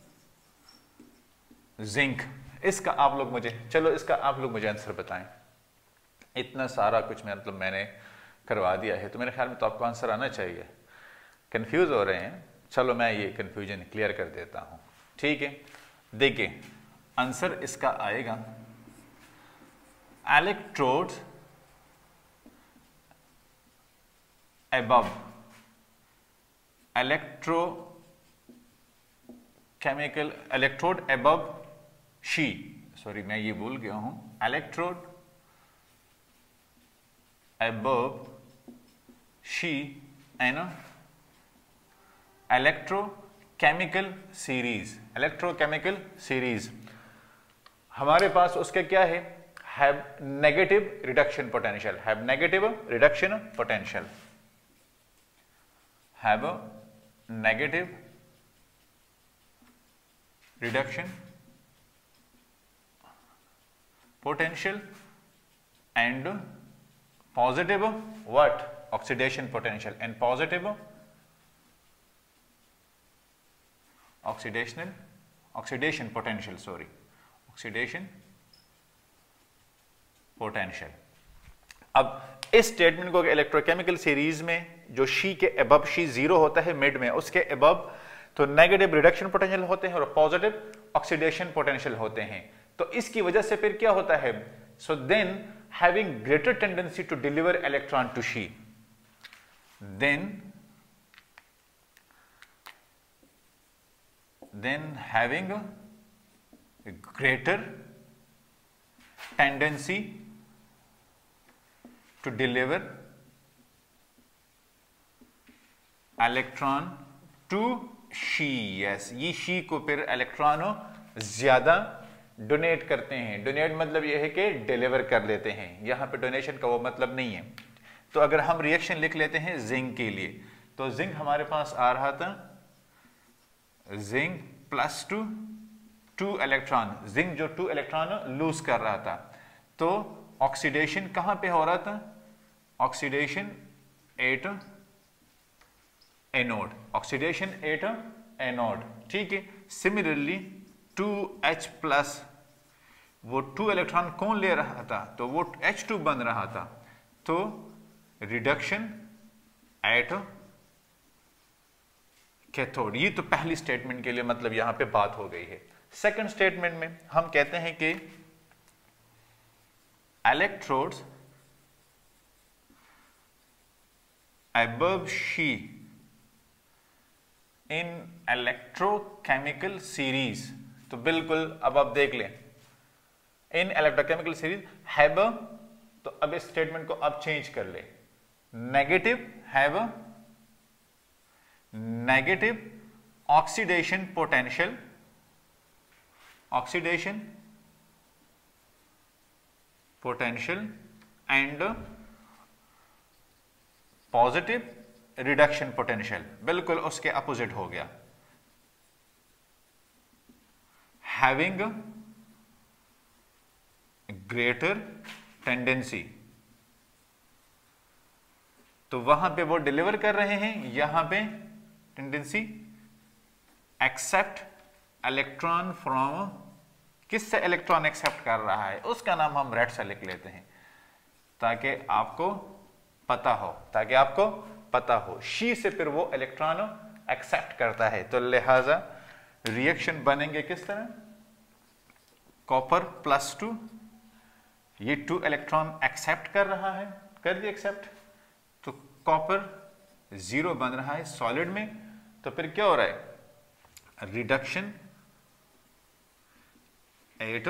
zinc. इसका आप लोग मुझे, चलो इसका आप लोग मुझे आंसर बताएं। इतना सारा कुछ मैं मतलब मैंने करवा दिया है, तो मेरे ख्याल में तो आपको आंसर आना चाहिए। कंफ्यूज हो रहे हैं, चलो मैं ये कंफ्यूजन क्लियर कर देता हूं, ठीक है। देखिए आंसर इसका आएगा electrode above electrochemical electrode above SHE, sorry मैं ये भूल गया हूं, electrode above SHE in electrochemical series, electrochemical series हमारे पास उसके क्या है, have negative reduction potential, have negative reduction potential, have negative reduction potential and positive what oxidation potential and positive oxidational oxidation potential sorry oxidation potential। अब इस statement को electrochemical series में जो शी के अबव, शी जीरो होता है mid में, उसके अबव तो नेगेटिव रिडक्शन पोटेंशियल होते हैं और पॉजिटिव ऑक्सीडेशन पोटेंशियल होते हैं। तो इसकी वजह से फिर क्या होता है, so then having greater tendency to deliver electron to SHE, then then having a greater tendency to deliver electron to she. yes, ये she को फिर इलेक्ट्रॉनों ज्यादा डोनेट करते हैं। डोनेट मतलब यह है कि डिलीवर कर लेते हैं, यहां पे डोनेशन का वो मतलब नहीं है। तो अगर हम रिएक्शन लिख लेते हैं जिंक के लिए, तो जिंक हमारे पास आ रहा था zinc plus two two electron, zinc जो टू इलेक्ट्रॉन लूज कर रहा था, तो ऑक्सीडेशन कहां पे हो रहा था? Oxidation at anode, oxidation at anode, ठीक है। सिमिलरली टू एच प्लस, वो टू इलेक्ट्रॉन कौन ले रहा था? तो वो एच टू बन रहा था, तो रिडक्शन एट कैथोड। ये तो पहली स्टेटमेंट के लिए मतलब यहां पे बात हो गई है। सेकंड स्टेटमेंट में हम कहते हैं कि electrodes above she in electrochemical series, तो बिल्कुल अब आप देख लें इन इलेक्ट्रोकेमिकल सीरीज हैव, तो अब इस स्टेटमेंट को अब चेंज कर ले, negative have negative oxidation potential, oxidation potential and positive reduction potential, बिल्कुल उसके अपोजिट हो गया। हैविंग ग्रेटर टेंडेंसी, तो वहां पे वो डिलीवर कर रहे हैं, यहां पे टेंडेंसी एक्सेप्ट इलेक्ट्रॉन फ्रॉम, किससे इलेक्ट्रॉन एक्सेप्ट कर रहा है उसका नाम हम रेड से लिख लेते हैं, ताकि आपको पता हो, ताकि आपको पता हो शी से फिर वो इलेक्ट्रॉन एक्सेप्ट करता है। तो लिहाजा रिएक्शन बनेंगे किस तरह? कॉपर प्लस टू, ये टू इलेक्ट्रॉन एक्सेप्ट कर रहा है, कर दिया एक्सेप्ट, तो कॉपर जीरो बन रहा है सॉलिड में, तो फिर क्या हो रहा है? Reduction at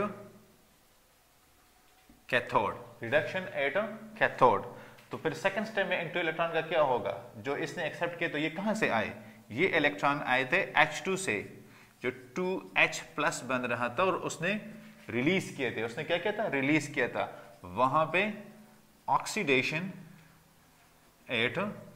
cathode, reduction at cathode. तो फिर सेकंड स्टेप में इनटू इलेक्ट्रॉन का क्या होगा? जो इसने एक्सेप्ट किया, तो ये कहां से आए? ये इलेक्ट्रॉन आए थे एच टू से, जो टू एच प्लस बन रहा था और उसने रिलीज किए थे। उसने क्या किया था? रिलीज किया था। वहां पे oxidation at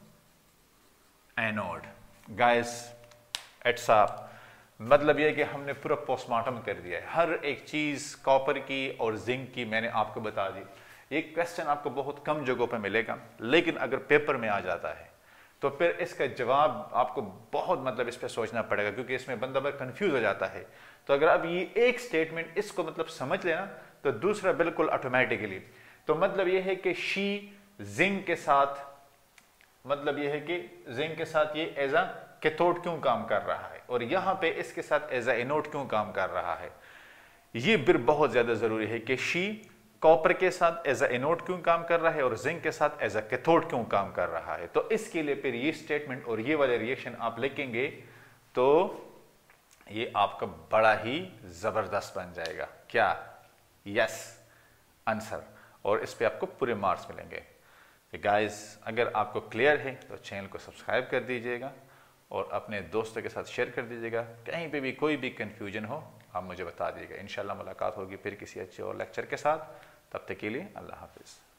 anode. Guys it's a मतलब यह कि हमने पूरा पोस्टमार्टम कर दिया है, हर एक चीज कॉपर की और जिंक की मैंने आपको बता दी। एक क्वेश्चन आपको बहुत कम जगहों पर मिलेगा, लेकिन अगर पेपर में आ जाता है तो फिर इसका जवाब आपको बहुत मतलब इस पर सोचना पड़ेगा, क्योंकि इसमें बंदा बड़ा कंफ्यूज हो जाता है। तो अगर अब ये एक स्टेटमेंट इसको मतलब समझ लेना, तो दूसरा बिल्कुल ऑटोमेटिकली। तो मतलब ये है कि शी जिंक के साथ, मतलब ये है कि जिंक के साथ ये एज अ कैथोड क्यों काम कर रहा है, और यहां पे इसके साथ एज अ एनोड क्यों काम कर रहा है। ये फिर बहुत ज्यादा जरूरी है कि शी कॉपर के साथ एज अ एनोड क्यों काम कर रहा है और जिंक के साथ एज अ कैथोड क्यों काम कर रहा है। तो इसके लिए फिर ये स्टेटमेंट और ये वाले रिएक्शन आप लिखेंगे तो ये आपका बड़ा ही जबरदस्त बन जाएगा। क्या? यस आंसर, और इस पे आपको पूरे मार्क्स मिलेंगे। गाइस अगर आपको क्लियर है तो चैनल को सब्सक्राइब कर दीजिएगा और अपने दोस्तों के साथ शेयर कर दीजिएगा। कहीं पे भी कोई भी कंफ्यूजन हो आप मुझे बता दीजिएगा। इंशाल्लाह मुलाकात होगी फिर किसी अच्छे और लेक्चर के साथ। तब तक के लिए अल्लाह हाफिज़।